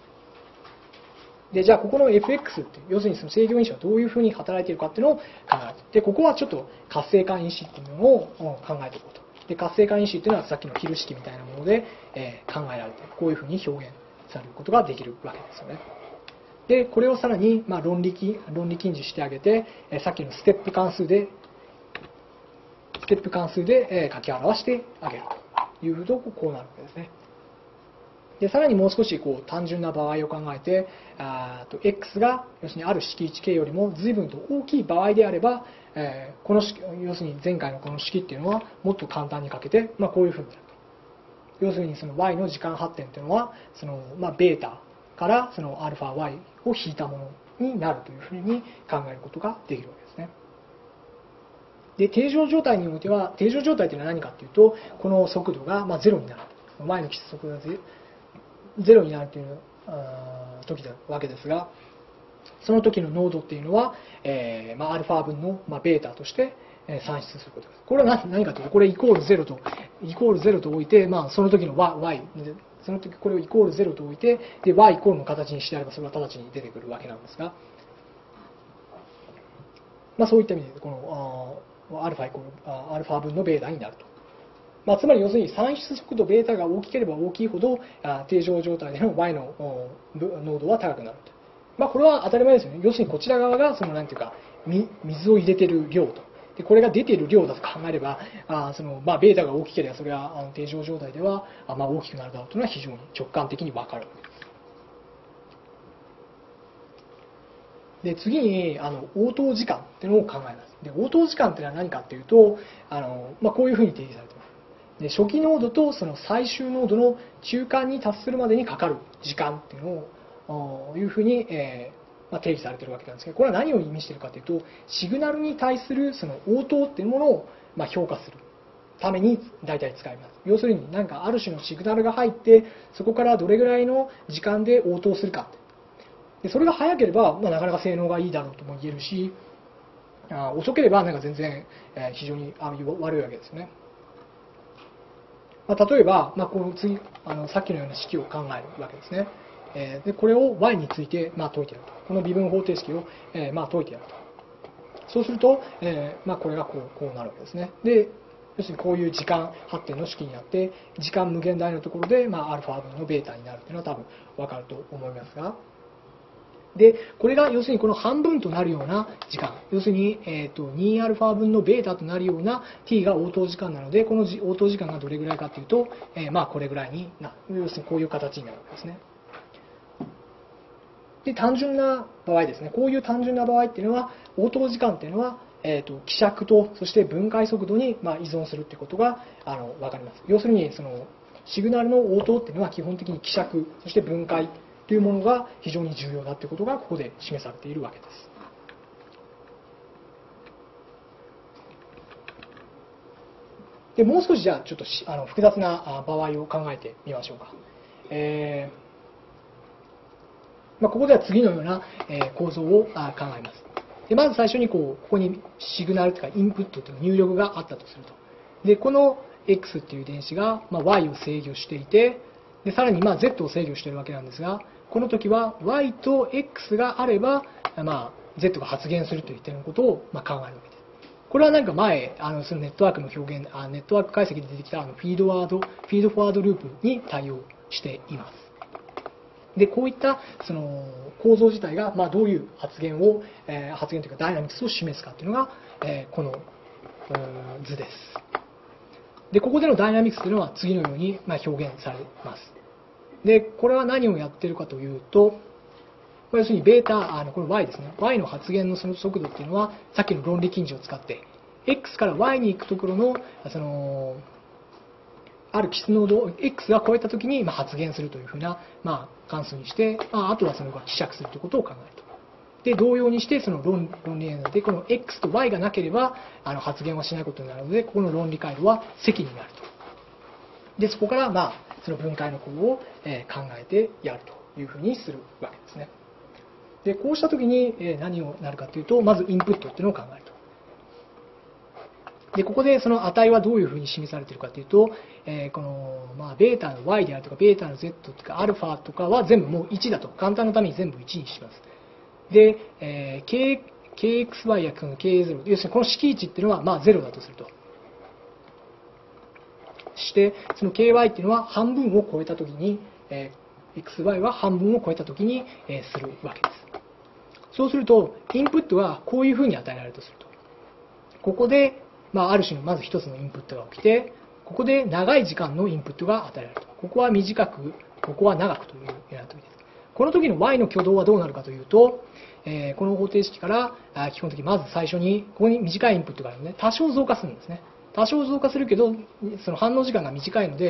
でじゃあここの エフエックス って要するにその制御因子はどういうふうに働いているかっていうのを考える。でここはちょっと活性化因子っていうのを考えていこうと。で活性化因子っていうのはさっきのヒル式みたいなもので、えー、考えられてこういうふうに表現されることができるわけですよね。でこれをさらに、まあ、論理論理近似してあげて、えー、さっきのステップ関数でステップ関数で、えー、書き表してあげるというとこうなるわけですね。でさらにもう少しこう単純な場合を考えて、あと X が要するにある式 いちケー よりも随分と大きい場合であれば、えー、この式要するに前回のこの式っていうのはもっと簡単に書けて、まあ、こういうふうになると。要するにその y の時間発展っていうのはその、まあ、ベータからその αy を引いたものになるというふうに考えることができるわけですね。で、定常状態においては、定常状態というのは何かというと、この速度がまあゼロになる。y の基礎速度がゼロになるという時だわけですが、その時の濃度っていうのは、えーまあ、α 分の、まあ、ベータとして算出することです。これは何かというと、これイコールゼロと、イコールゼロと置いて、まあ、その時の y、その時これをイコールゼロと置いて、で、y イコールの形にしてあれば、それは直ちに出てくるわけなんですが、まあ、そういった意味で、この、α イコール、α 分のベータになると。まあ、つまり要するに算出速度ベータが大きければ大きいほど、定常状態での y の濃度は高くなると。まあ、これは当たり前ですよね。要するにこちら側がそのなんていうか水を入れてる量と。でこれが出ている量だと考えれば、あそのまあベータが大きければそれはあの定常状態ではあまあ大きくなるだろうというのは非常に直感的に分かるわけです。で次にあの応答時間っていうのを考えます。で応答時間っていうのは何かっていうと、あの、まあ、こういうふうに定義されています。で初期濃度とその最終濃度の中間に達するまでにかかる時間っていうのをいうふうに、えーまあ、定義されているわけなんですけど、これは何を意味しているかというと、シグナルに対するその応答っていうものを、まあ、評価するために大体使います。要するに何かある種のシグナルが入って、そこからどれぐらいの時間で応答するか。でそれが早ければ、まあ、なかなか性能がいいだろうとも言えるし、あ遅ければなんか全然、えー、非常にあ悪いわけですよね。まあ、例えば、まあ、この次あのさっきのような式を考えるわけですね。でこれを y について、まあ、解いてやると。この微分方程式を、えーまあ、解いてやると。そうすると、えーまあ、これがこうこうなるわけですね。で、要するにこういう時間発展の式になって、時間無限大のところで、まあ、α 分のベータになるというのは多分分かると思いますが。で、これが要するにこの半分となるような時間、要するに、えー、と にアルファ 分のベータとなるような t が応答時間なので、この応答時間がどれぐらいかというと、えーまあ、これぐらいになる。要するにこういう形になるわけですね。で単純な場合ですね、こういう単純な場合っていうのは、応答時間っていうのは、えー、と希釈とそして分解速度にまあ依存するっていうことがあの分かります。要するにそのシグナルの応答っていうのは基本的に希釈、そして分解というものが非常に重要だということがここで示されているわけです。でもう少しじゃあちょっとあの複雑な場合を考えてみましょうか。えーまあ、ここでは次のような構造を考えます。でまず最初にこうここにシグナルというかインプットという入力があったとすると。でこの X っていう遺伝子がまあ Y を制御していて、でさらにまあ Z を制御しているわけなんですが、この時は Y と X があれば、まあ、Z が発現するといったようなことをまあ考えるわけです。これはなんか前、あのそのネットワークの表現、あネットワーク解析で出てきたあのフィードワード、フィードフォワードループに対応しています。でこういったその構造自体がまあどういう発言を、えー、発言というかダイナミクスを示すかというのが、えー、この図です。でここでのダイナミクスというのは次のようにまあ表現されます。でこれは何をやっているかというと、要するにベータあのこの y ですね、 y の発言のその速度っていうのはさっきの論理近似を使って x から y に行くところのそのある基数濃度を x が超えたときにまあ発現するというふうなまあ関数にして、まあ、あとはその後は希釈するということを考えると。で同様にしてその論論理演算でこの x と y がなければあの発言はしないことになるので、ここの論理回路は積になると。でそこからまあその分解の項を考えてやるというふうにするわけですね。でこうしたときに何をなるかというと、まずインプットっていうのを考えると。でここでその値はどういうふうに示されているかというと、えー、この、まあ、ベータの y であるとかベータの z とかアルファとかは全部もういちだと、簡単のために全部いちにします。で、えー、K、ケーエックスワイ や ケーエーゼロ、要するにこの式値っていうのはまあゼロだとすると。してその ケーワイ っていうのは半分を超えたときに、えー、エックスワイ は半分を超えたときに、えー、するわけです。そうするとインプットはこういうふうに与えられるとすると、ここでまあ、ある種のまず一つのインプットが起きて、ここで長い時間のインプットが与えられると。ここは短く、ここは長くというような時です。この時の y の挙動はどうなるかというと、えー、この方程式から基本的にまず最初にここに短いインプットがあるので多少増加するんですね。多少増加するけどその反応時間が短いので、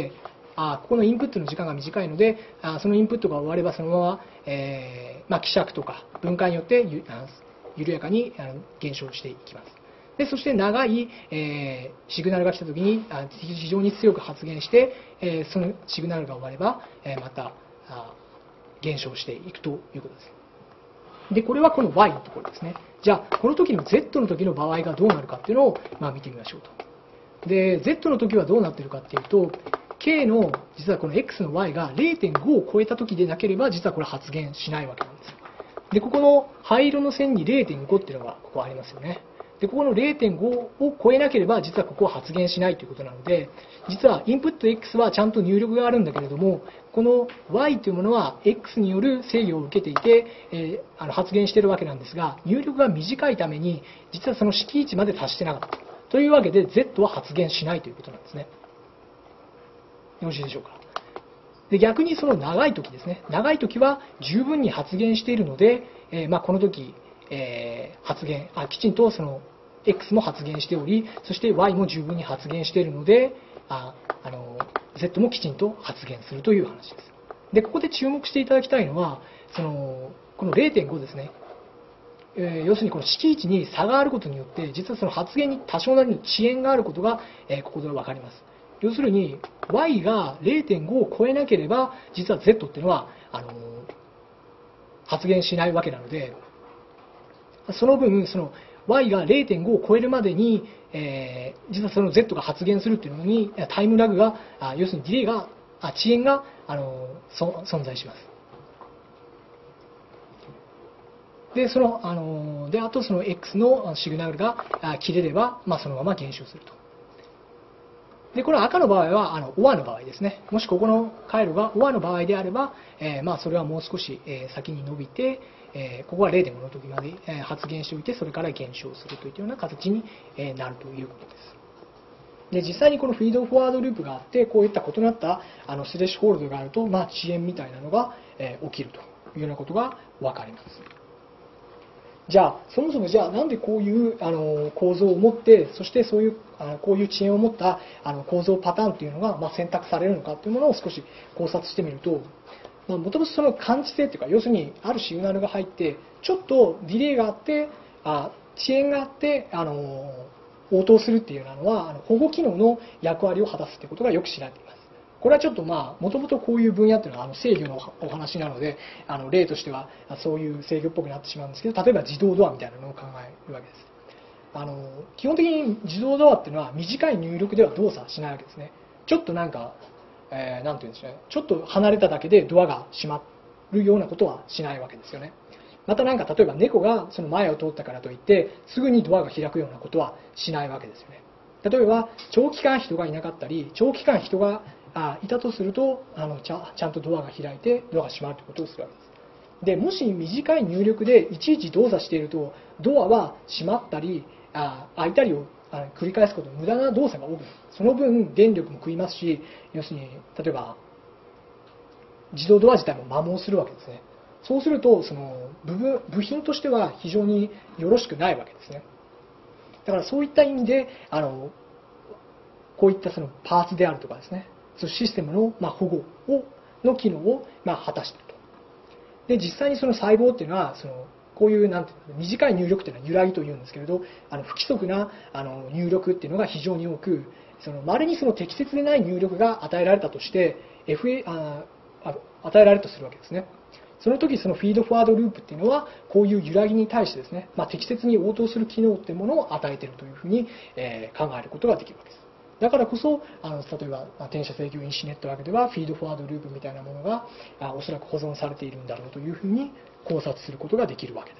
あここのインプットの時間が短いので、あそのインプットが終わればそのまま、えーまあ、希釈とか分解によってゆあ緩やかにあの減少していきます。でそして長い、えーシグナルが来たときにあ非常に強く発現して、えーそのシグナルが終われば、えーまたあ減少していくということです。でこれはこの Y のところですね。じゃあこの時の Z の時の場合がどうなるかっていうのを、まあ、見てみましょうと。で Z の時はどうなっているかっていうと K の実はこの X の Y が ゼロてんご を超えた時でなければ実はこれ発現しないわけなんですよ。でここの灰色の線に ゼロてんご っていうのがここありますよね。でここの ゼロてんご を超えなければ実はここは発現しないということなので、実はインプット X はちゃんと入力があるんだけれども、この Y というものは X による制御を受けていて、えー、あの発現しているわけなんですが、入力が短いために実はその式位置まで達してなかったというわけで Z は発現しないということなんですね。よろしいでしょうか。で逆にその長い時ですね、長い時は十分に発現しているので、えーまあ、この時、えー、発現あきちんとその X も発現しており、そして Y も十分に発現しているので、ああの Z もきちんと発現するという話です。でここで注目していただきたいのは、そのこの ゼロてんご ですね、えー、要するにこの式位置に差があることによって、実はその発現に多少なりの遅延があることが、えー、ここで分かります。要するに Y が ゼロてんご を超えなければ、実は Z っていうのはあの発現しないわけなので、その分そのY が ゼロてんご を超えるまでに、えー、実はその Z が発現するっていうのにタイムラグが、あ要するにディレイが、あ遅延があのそ存在します。で、そのあのであとその X のシグナルが切れれば、まあ、そのまま減少すると。でこれは赤の場合はあの オア の場合ですね。もしここの回路が オア の場合であれば、えーまあ、それはもう少し、えー、先に伸びて、えー、ここは ゼロてんご の時まで、えー、発現しておいて、それから減少するといったような形に、えー、なるということです。で実際にこのフィードフォワードループがあって、こういった異なったあのスレッシュホールドがあると、まあ、遅延みたいなのが、えー、起きるというようなことが分かります。じゃあそもそもじゃあなんでこういうあの構造を持って、そしてそういうあのこういう遅延を持ったあの構造パターンというのが、まあ、選択されるのかというものを少し考察してみると、もともとその感知性というか、要するにあるシグナルが入ってちょっとディレイがあってあ遅延があってあの応答するっていうのはあの保護機能の役割を果たすということがよく知られています。これはちょっとまあもともとこういう分野っていうのはあの制御のお話なので、あの例としてはそういう制御っぽくなってしまうんですけど、例えば自動ドアみたいなのを考えるわけです。あの基本的に自動ドアっていうのは短い入力では動作しないわけですね。ちょっとなんか、えー、なんていうんですかね、ちょっと離れただけでドアが閉まるようなことはしないわけですよね。またなんか例えば猫がその前を通ったからといってすぐにドアが開くようなことはしないわけですよね。例えば長期間人がいなかったり、長期間人があいたとするとあのちゃ、ちゃんとドアが開いてドアが閉まるということをするわけです。でもし短い入力でいちいち動作していると、ドアは閉まったりあ開いたりをあ繰り返すことで無駄な動作が多くなる。その分電力も食いますし、要するに例えば自動ドア自体も摩耗するわけですね。そうするとその 部, 分部品としては非常によろしくないわけですね。だからそういった意味であのこういったそのパーツであるとかですね、そのシステムのまあ保護をの機能をまあ果たしていると。で実際にその細胞っていうのはそのこういうなんていうの短い入力っていうのは揺らぎというんですけれど、あの不規則なあの入力っていうのが非常に多く、その稀にその適切でない入力が与えられたとして エフエー ああ与えられるとするわけですね。その時そのフィードフォワードループっていうのはこういう揺らぎに対してですね、まあ、適切に応答する機能っていうものを与えているというふうに、えー、考えることができるわけです。だからこそあの例えば転写制御因子ネットワークではフィードフォワードループみたいなものがあおそらく保存されているんだろうというふうに考察することができるわけです。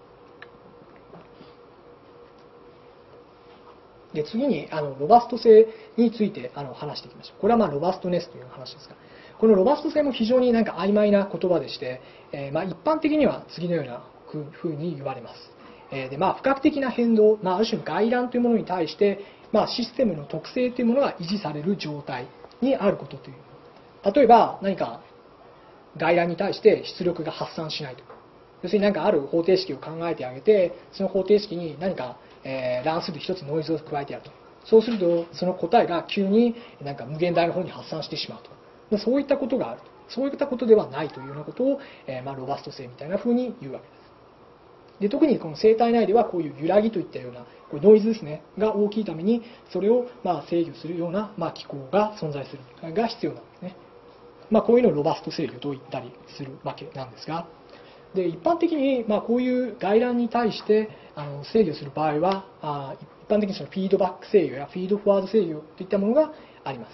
で次にあのロバスト性についてあの話していきましょう。これはまあロバストネスという話ですが、このロバスト性も非常になんか曖昧な言葉でして、えー、まあ一般的には次のようなふうに言われます。えーでまあ、不可的な変動、まあ、ある種の外乱というものに対して、まあ、システムの特性というものが維持される状態にあることという。例えば何か外乱に対して出力が発散しないとか、要するに何かある方程式を考えてあげて、その方程式に何か、えー、乱数で一つノイズを加えてやると。 そうするとその答えが急になんか無限大の方に発散してしまうと、そういったことがあると、そういったことではないというようなことを、えーまあ、ロバスト性みたいな風に言うわけです。で特にこの生体内ではこういう揺らぎといったようなこうノイズですねが大きいために、それをまあ制御するようなまあ機構が存在するが必要なんですね。まあ、こういうのをロバスト制御と言ったりするわけなんですが、で一般的にまあこういう外乱に対してあの制御する場合は、あ一般的にそのフィードバック制御やフィードフォワード制御といったものがあります。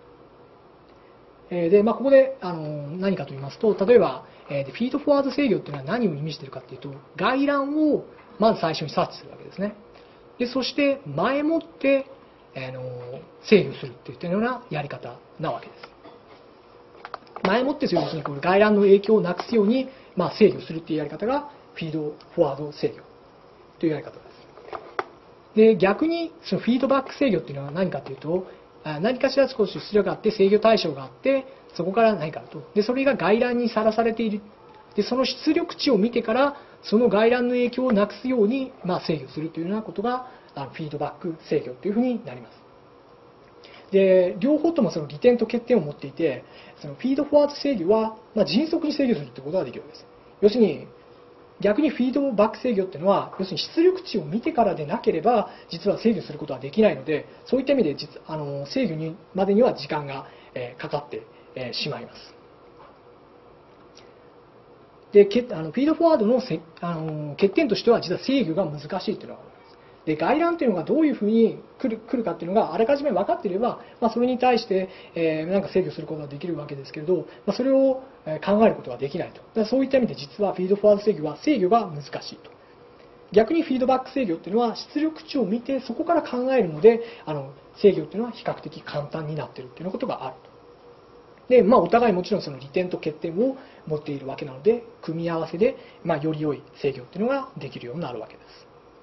で、まあ、ここであの何かと言いますと、例えば、えー、フィードフォワード制御というのは何を意味しているかというと、外乱をまず最初に察知するわけですね。でそして前もって、えー、の制御するといったようなやり方なわけです。前もってというにこの外乱の影響をなくすように、まあ、制御するというやり方がフィードフォワード制御というやり方です。で逆にそのフィードバック制御というのは何かというと、何かしら少し出力があって制御対象があって、そこから何かと、でそれが外乱にさらされている、でその出力値を見てからその外乱の影響をなくすように、まあ、制御するというようなことがあのフィードバック制御というふうになります。で両方ともその利点と欠点を持っていて、そのフィードフォワード制御は、まあ、迅速に制御するということができるわけです。要するに逆にフィードバック制御っていうのは、要するに出力値を見てからでなければ実は制御することはできないので、そういった意味で実あの制御にまでには時間が、えー、かかって、えー、しまいます。であのフィードフォワードのせあの欠点としては、実は制御が難しいというのがあります。で外乱というのがどういうふうに来る、来るかというのがあらかじめ分かっていれば、まあ、それに対して、えー、なんか制御することができるわけですけれど、まあ、それを考えることができないと。だからそういった意味で実はフィードフォワード制御は制御が難しいと。逆にフィードバック制御というのは出力値を見てそこから考えるので、あの制御というのは比較的簡単になっているというようなことがあると。でまあ、お互いもちろんその利点と欠点を持っているわけなので、組み合わせで、まあ、より良い制御というのができるようになるわけです。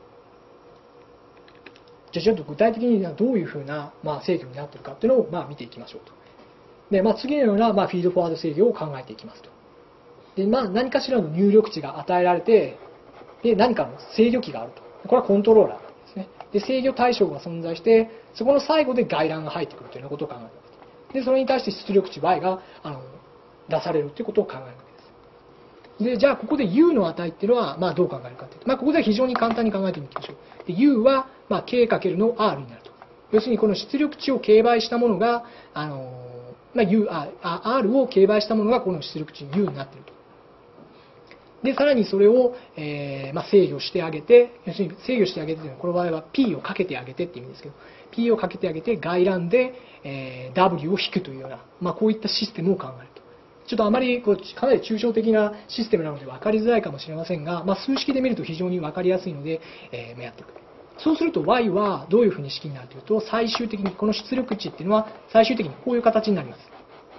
じゃあちょっと具体的にどういうふうな、まあ、制御になっているかというのを、まあ、見ていきましょうと。で、まあ、次のような、まあ、フィードフォワード制御を考えていきますと。で、まあ、何かしらの入力値が与えられて、で何かの制御機があると。これはコントローラーですね。で制御対象が存在して、そこの最後で外乱が入ってくるというようなことを考えるわけです。でそれに対して出力値 Y があの出されるということを考えるわけです。でじゃあここで U の値っていうのは、まあ、どう考えるかというと、まあ、ここでは非常に簡単に考えてみましょう。で U は、まあ、K× の R になると。要するにこの出力値を競売したものが、あのまあ、U、あ R を競売したものがこの出力値 U になっていると。でさらにそれを、えーまあ、制御してあげて、要するに制御してあげてというのは、この場合は P をかけてあげてっていう意味ですけど、P をかけてあげて外乱で、えー、W を引くというような、まあ、こういったシステムを考えると。ちょっとあまりこうかなり抽象的なシステムなので分かりづらいかもしれませんが、まあ、数式で見ると非常に分かりやすいので、えー、やっていく。そうすると Y はどういうふうに式になるというと、最終的にこの出力値っていうのは最終的にこういう形になります。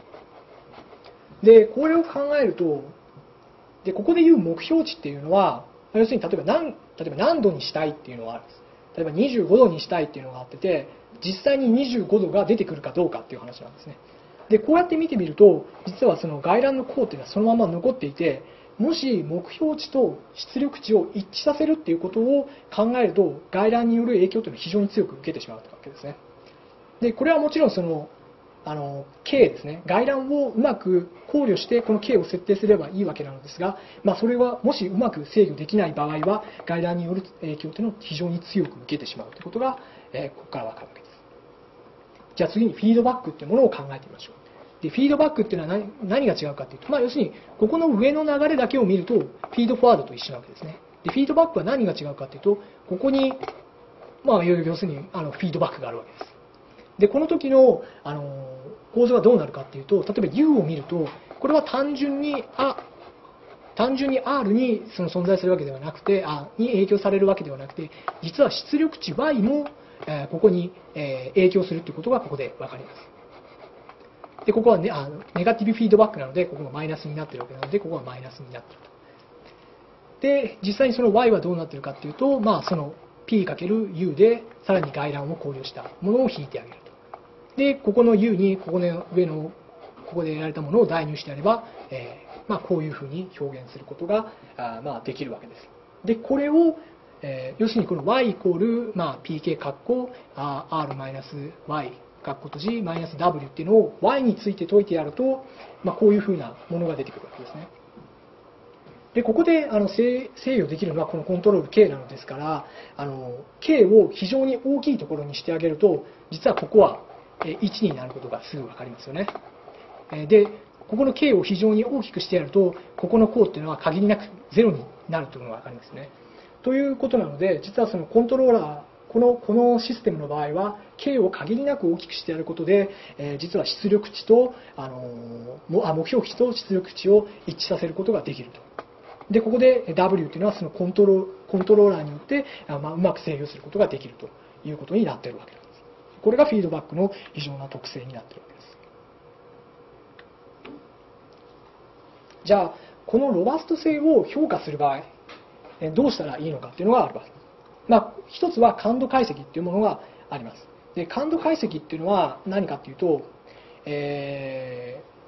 でこれを考えると、でここでいう目標値っていうのは、要するに例えば何例えば何度にしたいっていうのがあるんです。例えばにじゅうごどにしたいっていうのがあってて、実際ににじゅうごどが出てくるかどうかっていう話なんですね。でこうやって見てみると、実はその外乱の項っていうのはそのまま残っていて、もし目標値と出力値を一致させるっていうことを考えると、外乱による影響というのは非常に強く受けてしまうわけですね。でこれはもちろんそのあの K ですね、外乱をうまく考慮してこの K を設定すればいいわけなのですが、まあ、それはもしうまく制御できない場合は、外乱による影響というのを非常に強く受けてしまうということが、えー、ここから分かるわけです。じゃあ次にフィードバックというものを考えてみましょう。でフィードバックっていうのは 何, 何が違うかというと、まあ、要するにここの上の流れだけを見るとフィードフォワードと一緒なわけですね。でフィードバックは何が違うかというと、ここに、まあ、要するにあのフィードバックがあるわけです。でこの時のあの構造がどうなるかというと、例えば U を見ると、これは単純にあ単純に R にその存在するわけではなくて、あに影響されるわけではなくて、実は出力値 Y も、えー、ここに、えー、影響するということがここで分かります。でここは、ね、あのネガティブフィードバックなので、ここがマイナスになっているわけなので、ここがマイナスになっていると。で実際にその Y はどうなっているかというと、まあ、その P×U でさらに外乱を考慮したものを引いてあげると。でここの U にここの上のここで得られたものを代入してやれば、えーまあ、こういうふうに表現することがあ、まあ、できるわけです。でこれを、 えー、要するにこの y イコール、まあ、pk 括弧 r-y 括弧閉じマイナス w っていうのを y について解いてやると、まあ、こういうふうなものが出てくるわけですね。でここであの制制御できるのはこのコントロール k なのですから、あの k を非常に大きいところにしてあげると、実はここはいちになることがすぐ分かりますよね。でここの k を非常に大きくしてやると、ここの項っていうのは限りなくゼロになるというのが分かりますね。ということなので、実はそのコントローラー、このこのシステムの場合は k を限りなく大きくしてやることで、えー、実は出力値と、あのー、あ目標値と出力値を一致させることができると。でここで w というのはそのコントロコントローラーによって、あまあ、うまく制御することができるということになっているわけなんです。これがフィードバックの非常な特性になっているわけです。じゃあこのロバスト性を評価する場合、どうしたらいいのかっていうのがあります。まあ、一つは感度解析っていうものがあります。で感度解析っていうのは何かっていうと、えー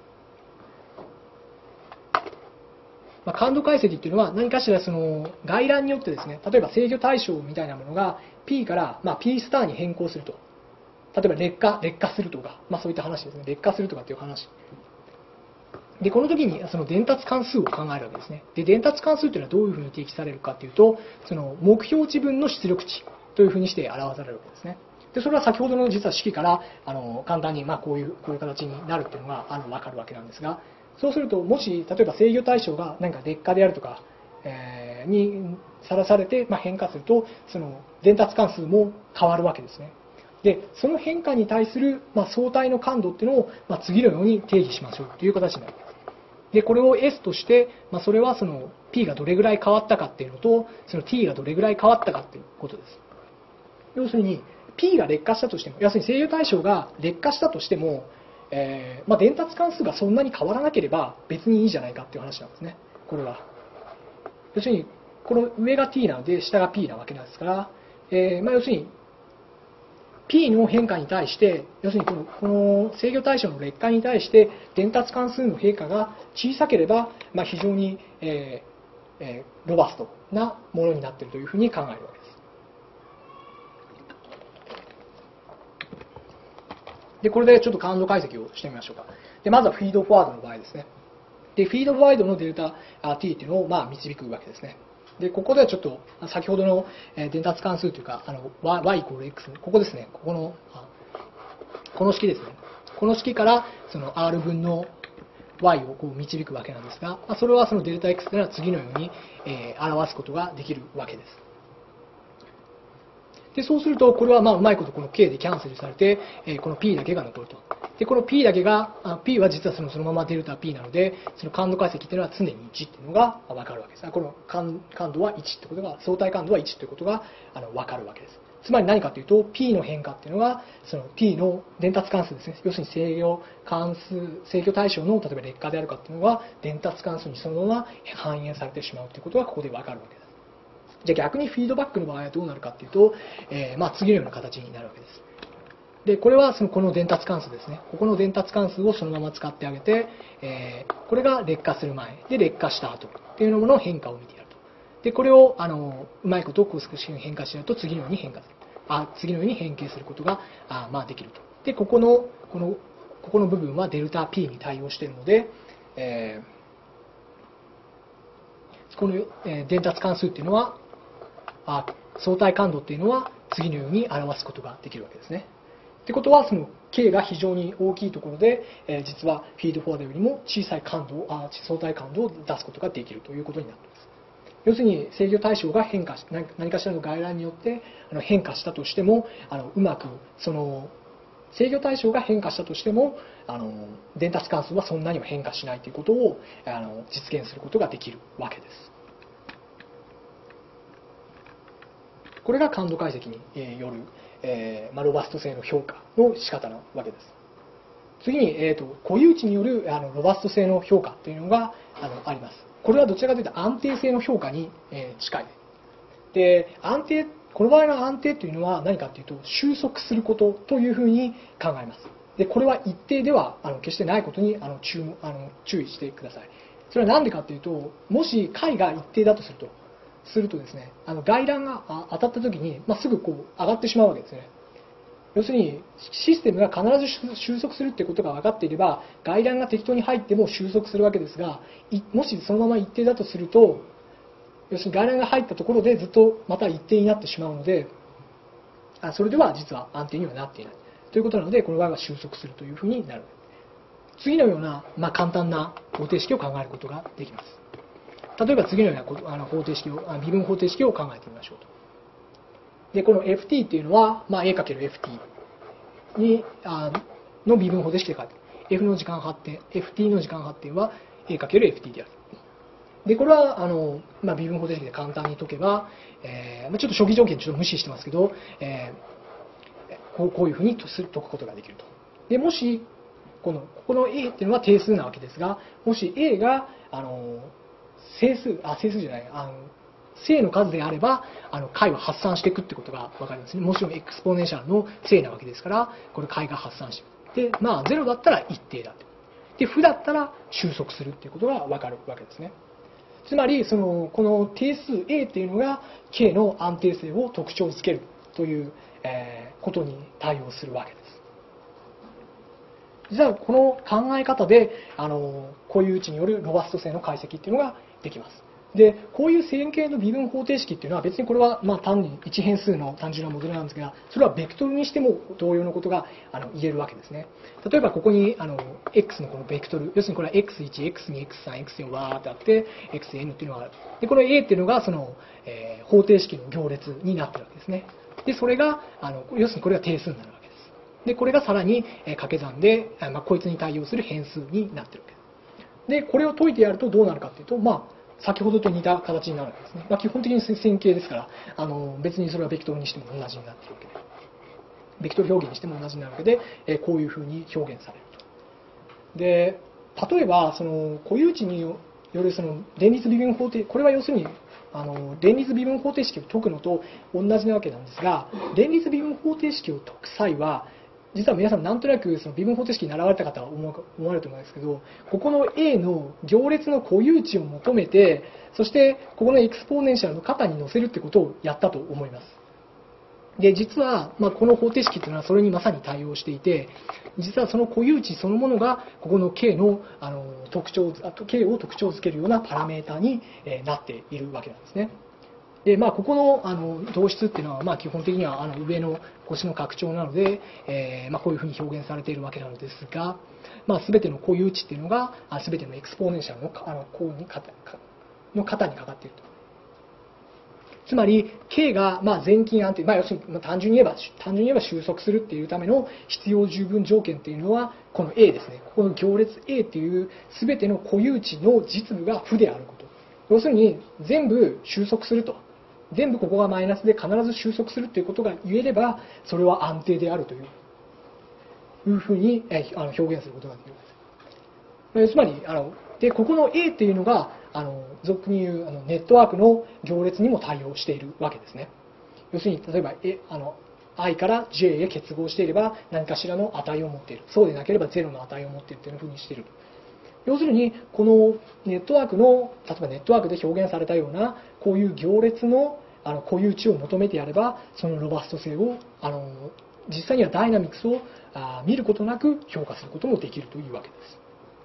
まあ、感度解析っていうのは何かしらその概覧によってですね、例えば制御対象みたいなものが P から、まあ、P スターに変更すると、例えば劣化劣化するとか、まあ、そういった話ですね。劣化するとかっていう話で、この時にその伝達関数を考えるわけですね。で伝達関数というのはどういうふうに定義されるかというと、その目標値分の出力値というふうにして表されるわけですね。でそれは先ほどの実は式からあの簡単にまあこういうこういう形になるっていうのがあの分かるわけなんですが、そうするともし例えば制御対象が何か劣化であるとか、えー、にさらされてまあ変化すると、その伝達関数も変わるわけですね。でその変化に対するまあ相対の感度っていうのをまあ次のように定義しましょうという形になります。でこれを S として、まあ、それはその P がどれぐらい変わったかっていうのと、その T がどれぐらい変わったかっていうことです。要するに P が劣化したとしても、要するに制御対象が劣化したとしても、えーまあ、伝達関数がそんなに変わらなければ別にいいじゃないかっていう話なんですね。これは要するにこの上が T なので下が P なわけですから、えーまあ、要するに P の変化に対して、要するにこのこの制御対象の劣化に対して伝達関数の変化が小さければ、まあ、非常に、えーえー、ロバストなものになっているというふうに考えるわけです。でこれでちょっと感度解析をしてみましょうか。でまずはフィードフォワードの場合ですね。でフィードフォワードのデルタ t っていうのをまあ導くわけですね。でここではちょっと先ほどの伝達関数というか、あの y イコール x、ここですね、ここのこの式ですね、この式からその r 分の y をこう導くわけなんですが、それはそのデルタ x というのは次のように表すことができるわけです。でそうするとこれはまあうまいことこの k でキャンセルされて、この p だけが残ると。でこの p だけが p は実はそのそのままデルタ p なので、その感度解析っていうのは常にいちっていうのが分かるわけです。この感感度はいちってことが、相対感度はいちということがあの分かるわけです。つまり何かというと p の変化っていうのがその p の伝達関数ですね。要するに制御関数制御対象の例えば劣化であるかっていうのが伝達関数にそのまま反映されてしまうということがここで分かるわけです。じゃあ逆にフィードバックの場合はどうなるかというと、えー、まあ次のような形になるわけです。でこれはそのこの伝達関数ですね。ここの伝達関数をそのまま使ってあげて、えー、これが劣化する前で劣化した後っていうものの変化を見てやると。でこれをあのうまいことをこう少し変化しやると次のように変化する。あ次のように変形することがあ、まあ、できると。でここのこのここの部分はデルタ P に対応しているので、えー、この、えー、伝達関数っていうのはあ相対感度っていうのは次のように表すことができるわけですね。ってことはその k が非常に大きいところで、えー、実はフィードフォワードよりも小さい感度あ相対感度を出すことができるということになっています。要するに制御対象が変化し何かしらの概覧によってあの変化したとしても、あのうまくその制御対象が変化したとしてもあの伝達関数はそんなには変化しないということをあの実現することができるわけです。これが感度解析による、えーまあ、ロバスト性の評価の仕方なわけです。次に、えーと、固有値によるあのロバスト性の評価というのがあのあります。これはどちらかというと安定性の評価に、えー、近い。で、安定、この場合の安定というのは何かというと収束することというふうに考えます。で、これは一定ではあの決してないことにあの 注, あの注意してください。それは何でかというと、もし解が一定だとすると、 するとですね、あの外乱があ当たった時に、まあ、すぐこう上がってしまうわけですね。要するにシステムが必ず収束するってことが分かっていれば、外乱が適当に入っても収束するわけですが、もしそのまま一定だとすると、要するに外乱が入ったところでずっとまた一定になってしまうので、あそれでは実は安定にはなっていないということなので、この場合は収束するというふうになる。次のような、まあ、簡単な方程式を考えることができます。例えば次のようなことあの方程式を、微分方程式を考えてみましょうと。で、この エフティー っていうのは、まあ、A かける エフティー にあの微分方程式で書いてある。F の時間発展、エフティー の時間発展は A かける エフティー である。で、これはあの、まあ、微分方程式で簡単に解けば、えーまあ、ちょっと初期条件ちょっと無視してますけど、えー、こうこういうふうに解くことができると。で、もしこのここの A っていうのは定数なわけですが、もし A があの整数あ整数じゃないあの正の数であれば、あの解は発散していくってことが分かりますね。もちろんエクスポネンシャルの正なわけですから、これ解が発散していく。で、まあゼロだったら一定だと。で、負だったら収束するっていうことが分かるわけですね。つまりそのこの定数 A っていうのが K の安定性を特徴づけるという、えー、ことに対応するわけです。実はこの考え方であの固有値によるロバスト性の解析っていうのができます。で、こういう線形の微分方程式っていうのは別にこれはまあ単に一変数の単純なモデルなんですが、それはベクトルにしても同様のことがあの言えるわけですね。例えばここにあの X のこのベクトル、要するにこれは エックスワン、エックスツー、エックススリー、エックスフォー わーってあって、エックスエヌ っていうのがある。で、この A っていうのがその、えー、方程式の行列になってるわけですね。で、それがあの要するにこれが定数になるわけです。で、これがさらに掛け算で、まあ、こいつに対応する変数になってるわけです。で、これを解いてやるとどうなるかっていうと、まあ先ほどと似た形になるわけですね。まあ、基本的に線形ですから、あの別にそれはベクトルにしても同じになっているわけで、ベクトル表現にしても同じになるわけで、えこういうふうに表現されると。で、例えばその固有値によるその連立微分方程、これは要するにあの連立微分方程式を解くのと同じなわけなんですが、連立微分方程式を解く際は、実は皆さんなんとなくその微分方程式に習われた方は思われると思うんですけど、ここの A の行列の固有値を求めて、そしてここのエクスポーネンシャルの型に乗せるってことをやったと思います。で、実は、まあ、この方程式というのはそれにまさに対応していて、実はその固有値そのものがここの K の、あの特徴、あと K を特徴づけるようなパラメータになっているわけなんですね。で、まあ、ここのあの導出っていうのは、まあ、基本的にはあの上の星の拡張なので、えーまあ、こういうふうに表現されているわけなのですが、まあ、全ての固有値っていうのが全てのエクスポーネンシャルのあの項にの型にかかっていると。つまり K がまあ全近安定、まあ、要するに単純に言えば単純に言えば収束するっていうための必要十分条件っていうのはこの A ですね。ここの行列 A っていう全ての固有値の実部が負であること。要するに全部収束すると。全部ここがマイナスで必ず収束するということが言えれば、それは安定であるというふうに表現することができるんです。つまりあのでここの A っていうのがあの俗に言うあのネットワークの行列にも対応しているわけですね。要するに例えば A あの I から J へ結合していれば何かしらの値を持っている、そうでなければゼロの値を持っているというふうにしている。要するにこのネットワークの例えばネットワークで表現されたようなこういう行列のあの固有値を求めてやれば、そのロバスト性をあの実際にはダイナミクスをあ見ることなく評価することもできるというわけです。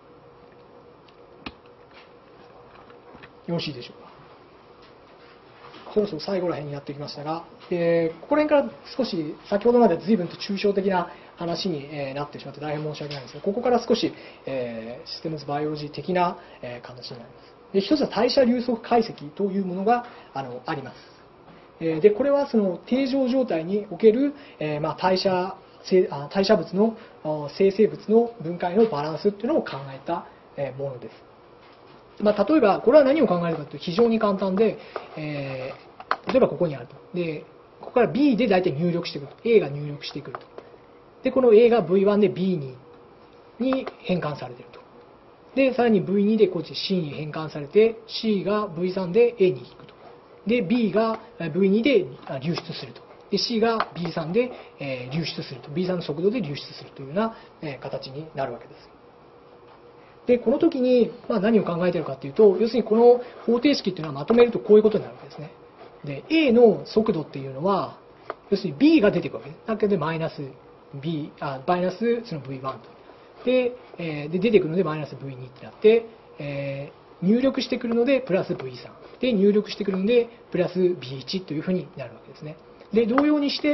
よろしいでしょうか。そろそろ最後ら辺にやってきましたが、えー、ここら辺から少し先ほどまで随分と抽象的な話になってしまって大変申し訳ないんですが、ここから少し、えー、システムズバイオロジー的な、えー、形になります。で、一つは代謝流速解析というものが あのあります。えー、でこれはその定常状態における、えーまあ、代謝代謝物の生成物の分解のバランスっていうのを考えたものです。まあ、例えばこれは何を考えるかというと非常に簡単で、えー、例えばここにあると。でここから B で大体入力してくると。A が入力してくると。でこの A が ブイワン で ビーツー に変換されていると。でさらに ブイツー でこっち C に変換されて C が ブイスリー で A に引くと。で B が ブイツー で流出すると。で C が ビースリー で、えー、流出すると。ビースリー の速度で流出するというような、えー、形になるわけです。 でこの時に、まあ、何を考えているかというと、要するにこの方程式っていうのはまとめるとこういうことになるわけですね。で A の速度っていうのは要するに B が出てくるわけです。だけどマイナス B あマイナスその ブイワン とで、えー、で出てくるのでマイナス ブイツー ってなって、えー、入力してくるのでプラス ブイスリー で入力してくるのでプラス ビーワン というふうになるわけですね。で同様にして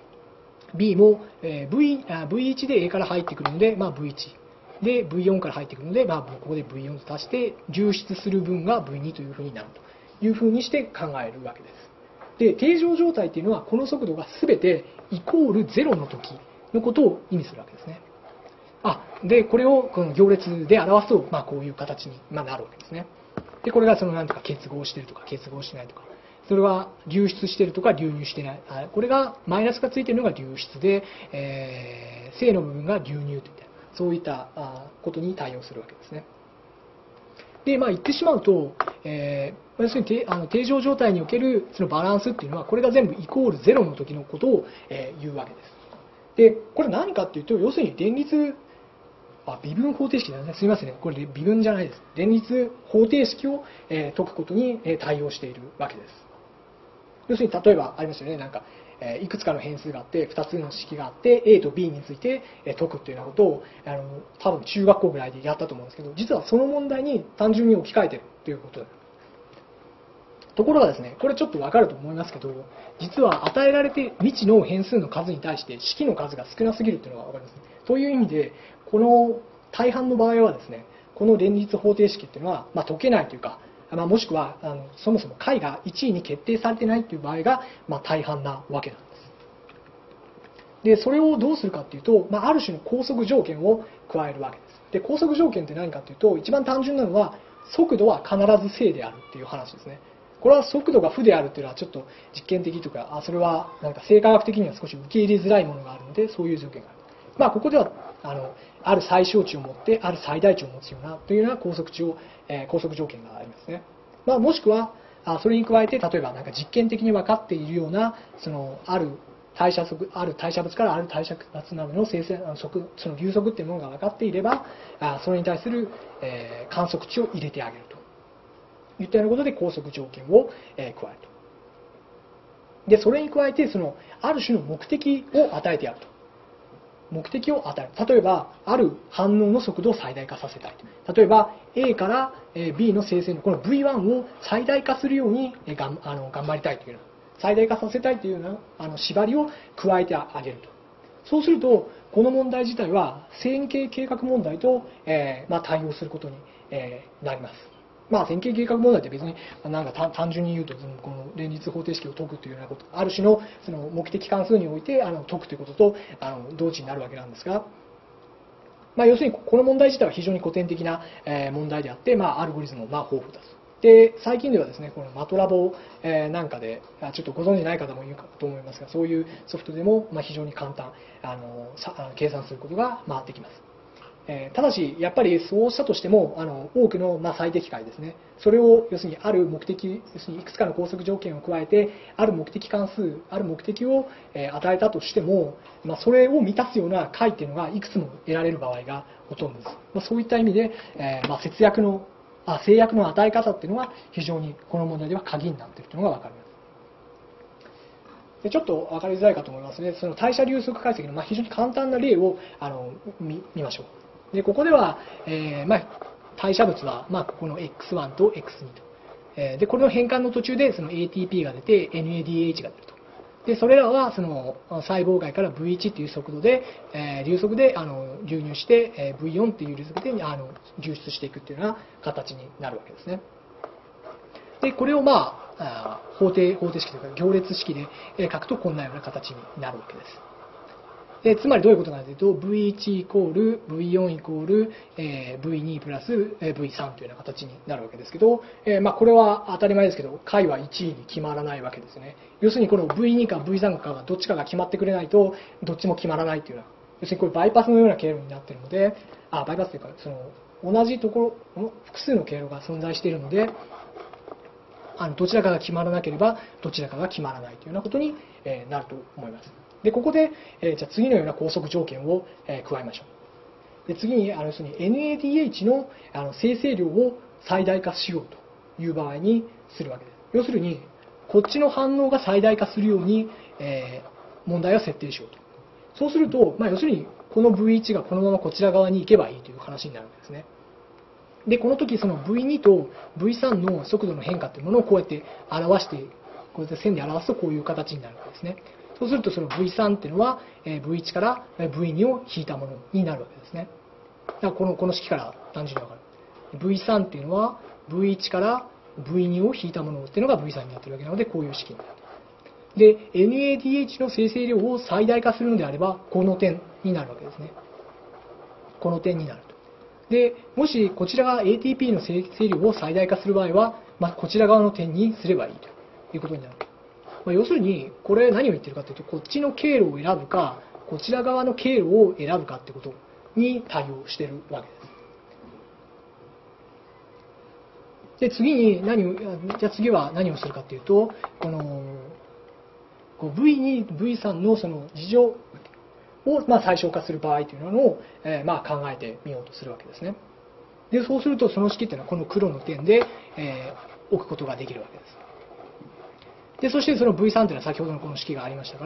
B も、えー v、あ ブイワン で A から入ってくるので、まあ、ブイワン で ブイフォー から入ってくるので、まあ、ここで ブイフォー と足して流出する分が ブイツー というふうになるというふうにして考えるわけです。で定常状態というのはこの速度が全てイコールゼロの時のことを意味するわけですね。あでこれをこの行列で表すと、まあ、こういう形になるわけですね。でこれがそのなんとか結合しているとか結合してないとか、それは流出しているとか流入していない、あこれがマイナスがついているのが流出で、えー、正の部分が流入といったそういったことに対応するわけですね。でまあ、言ってしまうと、えー、要するにてあの定常状態におけるそのバランスっていうのはこれが全部イコールゼロの時のことを、えー、言うわけです。でこれ何かっていうと、要するに連立あ微分方程式ですね。すみませんね。これ微分じゃないです。連立方程式を、えー、解くことに、えー、対応しているわけです。要するに例えばありますよね。なんか、えー、いくつかの変数があってふたつの式があって A と B について、えー、解くっていうようなことをあの多分中学校ぐらいでやったと思うんですけど、実はその問題に単純に置き換えてるということです。ところがですね、これちょっと分かると思いますけど、実は与えられて未知の変数の数に対して式の数が少なすぎるというのが分かります。という意味で、この大半の場合はですね、この連立方程式っていうのは、まあ、解けないというか、まあ、もしくはあのそもそも解がいちいに決定されてないという場合が、まあ、大半なわけなんです。で、それをどうするかっていうと、まあ、ある種の拘束条件を加えるわけです。で、拘束条件って何かっていうと、一番単純なのは、速度は必ず正であるっていう話ですね。これは速度が負であるっていうのはちょっと実験的とか、あそれはなんか生化学的には少し受け入れづらいものがあるので、そういう条件がある。まあ、ここではあのある最小値を持ってある最大値を持つようなというような拘束値を、えー、拘束条件がありますね。まあ、もしくはあそれに加えて、例えばなんか実験的に分かっているようなそのある代謝速ある代謝物からある代謝物などの生成速その流速っていうものが分かっていれば、あそれに対する、えー、観測値を入れてあげるといったようなことで拘束条件を、えー、加えると。でそれに加えてそのある種の目的を与えてやると。目的を与える。例えば、ある反応の速度を最大化させたい。例えば、A から B の生成のこの ブイワン を最大化するようにがんあの頑張りたいというような、最大化させたいというようなあの縛りを加えてあげると。そうすると、この問題自体は線形計画問題と、えーまあ、対応することに、えー、なります。まあ、線形計画問題って別になんか単純に言うと、この連立方程式を解くというようなこと、ある種のその目的関数においてあの解くということとあの同時になるわけなんですが、まあ、要するにこの問題自体は非常に古典的な問題であって、まあ、アルゴリズムもまあ豊富だと。で最近ではですね、このマトラボなんかで、ちょっとご存じない方もいるかと思いますが、そういうソフトでもまあ非常に簡単あの計算することがまあできます。えー、ただし、やっぱりそうしたとしても、あの多くの、まあ、最適解ですね、それを要するにある目的、要するにいくつかの拘束条件を加えて、ある目的関数、ある目的を、えー、与えたとしても、まあ、それを満たすような解っていうのがいくつも得られる場合がほとんどです。まあ、そういった意味で、えーまあ、節約のあ、制約の与え方っていうのが非常にこの問題では鍵になっているというのが分かります。でちょっと分かりづらいかと思いますね。その代謝流速解析の、まあ、非常に簡単な例をあの 見, 見ましょう。でここでは、えーまあ、代謝物は、まあ、ここの エックスワン と エックスツー と、えー、でこれの変換の途中でその エーティーピー が出て エヌエーディーエイチ が出ると。でそれらはその細胞外から ブイワン という速度で、えー、流速であの流入して、えー、ブイフォー という流速であの流出していくというような形になるわけですね。でこれを、まあ、方程方程式というか行列式で書くとこんなような形になるわけです。でつまりどういうことかというと ブイワン イコール ブイフォー イコール、えー、ブイツー プラス ブイスリー というような形になるわけですけど、えーまあ、これは当たり前ですけど解はいちいに決まらないわけですね。要するにこの ブイツー か ブイスリー かがどっちかが決まってくれないとどっちも決まらないというような、要するにこれバイパスのような経路になっているので、あバイパスというかその同じところ複数の経路が存在しているので、あのどちらかが決まらなければどちらかが決まらないというようなことになると思います。でここで、えー、じゃあ次のような拘束条件を、えー、加えましょで次にあの要するに エヌエーディーエイチ のあの生成量を最大化しようという場合にするわけです。要するにこっちの反応が最大化するように、えー、問題を設定しようと。そうすると、まあ、要するにこの ブイワン がこのままこちら側に行けばいいという話になるわけですね。でこの時その ブイツー と ブイスリー の速度の変化というものをこうやって表して、こうやって線で表すとこういう形になるわけですね。そうするとその ブイスリー っていうのは ブイワン から ブイツー を引いたものになるわけですね。だからこのこの式から単純に分かる。ブイスリー っていうのは ブイワン から ブイツー を引いたものっていうのが ブイスリー になっているわけなので、こういう式になる。で エヌエーディーエイチ の生成量を最大化するのであればこの点になるわけですね。この点になると。でもしこちらが エーティーピー の生成量を最大化する場合は、まあ、こちら側の点にすればいいということになる。まあ、要するにこれ何を言ってるかというと、こっちの経路を選ぶかこちら側の経路を選ぶかってことに対応しているわけです。で次に何をじゃあ次は何をするかというと、この ブイツー、ブイスリー のその事情をまあ最小化する場合というのを、えー、まあ考えてみようとするわけですね。でそうするとその式というのはこの黒の点で、えー、置くことができるわけです。でそしてその ブイスリー というのは先ほどのこの式がありましたから、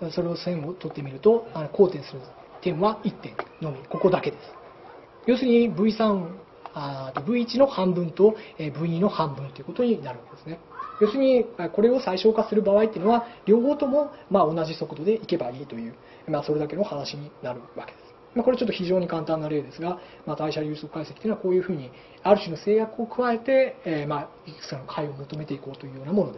それを線を取ってみるとあの交点する点はいってんのみ、ここだけです。要するに ブイスリー、あ ブイワン の半分と ブイツー の半分ということになるわけですね。要するにこれを最小化する場合っていうのは両方ともまあ同じ速度でいけばいいという、まあ、それだけの話になるわけです。まあ、これちょっと非常に簡単な例ですが、まあ、代謝流速解析というのはこういうふうにある種の制約を加えて、えー、まあいくつかの解を求めていこうというようなものです。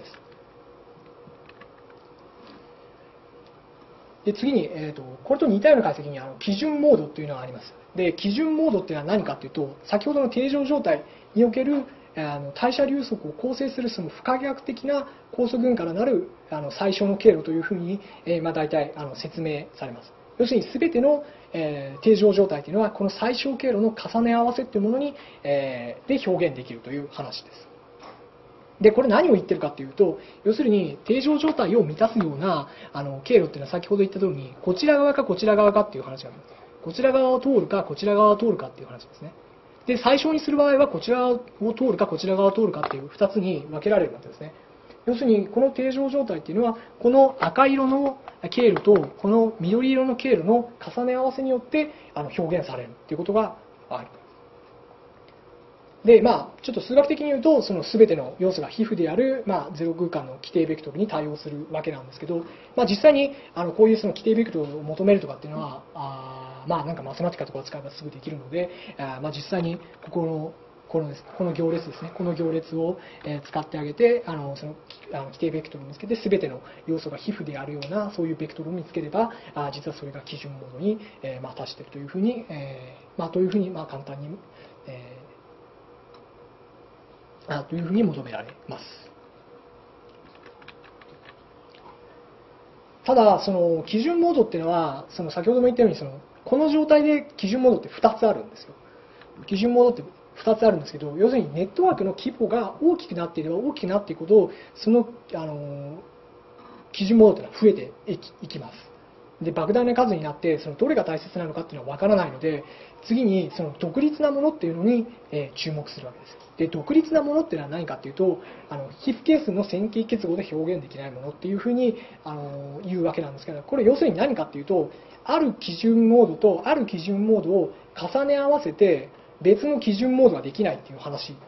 で次に、えーと、これと似たような解析にあの基準モードというのがあります。で基準モードっていうのは何かというと、先ほどの定常状態におけるあの代謝流速を構成するその不可逆的な酵素群からなるあの最小の経路というふうに、えーまあ、大体あの説明されます。要するに全ての、えー、定常状態というのはこの最小経路の重ね合わせというものに、えー、で表現できるという話です。でこれ何を言ってるかというと、要するに定常状態を満たすようなあの経路っていうのは先ほど言った通りにこちら側かこちら側かっていう話があります。こちら側を通るかこちら側を通るかっていう話ですね。で最小にする場合はこちらを通るかこちら側を通るかっていうふたつに分けられるわけですね。要するにこの定常状態っていうのはこの赤色の経路とこの緑色の経路の重ね合わせによってあの表現されるっていうことがある。でまあ、ちょっと数学的に言うとその全ての要素が皮膚である、まあ、ゼロ空間の規定ベクトルに対応するわけなんですけど、まあ、実際にあのこういうその規定ベクトルを求めるとかっていうのはあまあなんかマスマティカとかを使えばすぐできるので、あまあ実際にここのこのこの行列ですね、この行列を使ってあげてあのそのあの規定ベクトルを見つけて全ての要素が皮膚であるようなそういうベクトルを見つければあ実はそれが基準モードに、えーまあ、達しているというふうに、えーまあ、というふうにまあ簡単に、えーというふうに求められます。ただその基準モードっていうのはその先ほども言ったようにそのこの状態で基準モードってふたつあるんですよ。基準モードってふたつあるんですけど、要するにネットワークの規模が大きくなっていれば大きくなっていくほどそのあの基準モードというのは増えていきます。で莫大な数になってそのどれが大切なのかっていうのは分からないので、次にその独立なものっていうのに、えー、注目するわけです。で独立なものっていうのは何かっていうと、あの皮膚係数の線形結合で表現できないものっていうふうにあの言うわけなんですけど、これ要するに何かっていうと、ある基準モードとある基準モードを重ね合わせて別の基準モードができないっていう話。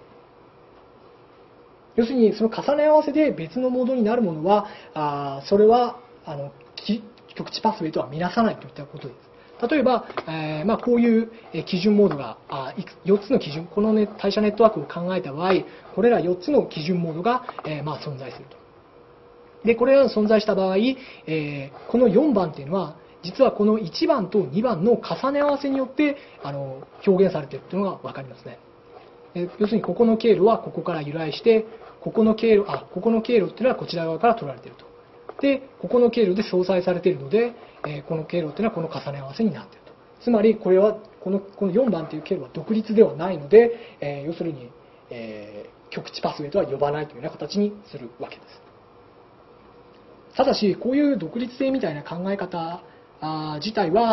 要するにその重ね合わせで別のモードになるものはあそれはあの極地パスウェイとは見なさないといったことです。例えば、えーまあ、こういう基準モードがあよっつの基準、この、ね、代謝ネットワークを考えた場合、これらよっつの基準モードが、えーまあ、存在すると。でこれらが存在した場合、えー、このよんばんっていうのは実はこのいちばんとにばんの重ね合わせによってあの表現されているというのが分かりますね。要するにここの経路はここから由来して、ここの経路あここの経路っていうのはこちら側から取られていると。でここの経路で相殺されているので、えー、この経路っていうのはこの重ね合わせになっていると。つまりこれはこのこのよんばんという経路は独立ではないので、えー、要するに、えー、極地パスウェイとは呼ばないというような形にするわけです。ただしこういう独立性みたいな考え方あ自体は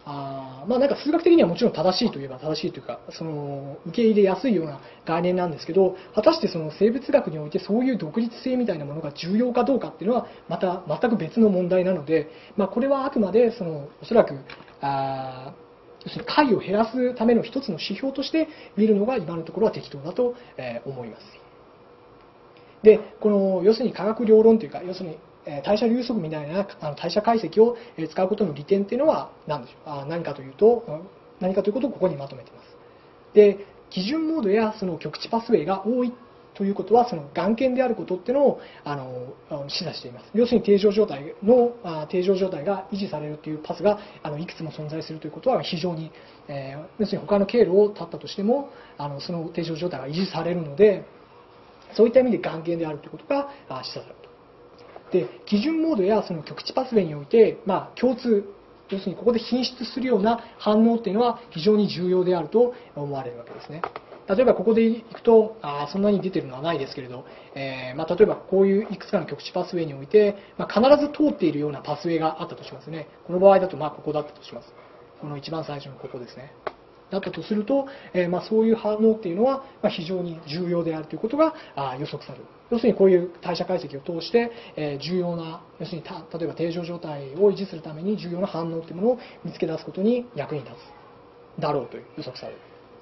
あまあなんか数学的にはもちろん正しいといえば正しいというか、その受け入れやすいような概念なんですけど、果たしてその生物学においてそういう独立性みたいなものが重要かどうかっていうのはまた全く別の問題なので、まあ、これはあくまでそのおそらくあ要するに解を減らすための一つの指標として見るのが今のところは適当だと思います。で、この要するに化学量論というか、要するに代謝流速みたいなあの代謝解析を使うことの利点っていうのは何でしょう。あ何かというと、何かということをここにまとめています。で、基準モードやその極地パスウェイが多いということは、その眼検であることっていうのをあの示唆しています。要するに定常状態のあ定常状態が維持されるというパスがあのいくつも存在するということは非常に、えー、要するに他の経路を立ったとしてもあのその定常状態が維持されるので、そういった意味で眼検であるということが示唆されると。で、基準モードやその極地パスウェイにおいて、まあ、共通、要するにここで品質するような反応っていうのは非常に重要であると思われるわけですね。例えばここでいくと、あそんなに出てるのはないですけれど、えーまあ、例えばこういういくつかの極地パスウェイにおいて、まあ、必ず通っているようなパスウェイがあったとしますね。この場合だとまあここだったとします。この一番最初のここですね。だったとすると、えーまあ、そういう反応っていうのはまあ非常に重要であるということがあ予測される。要するにこういう代謝解析を通して、えー、重要な、要するにた例えば定常状態を維持するために重要な反応というものを見つけ出すことに役に立つだろうという予測される。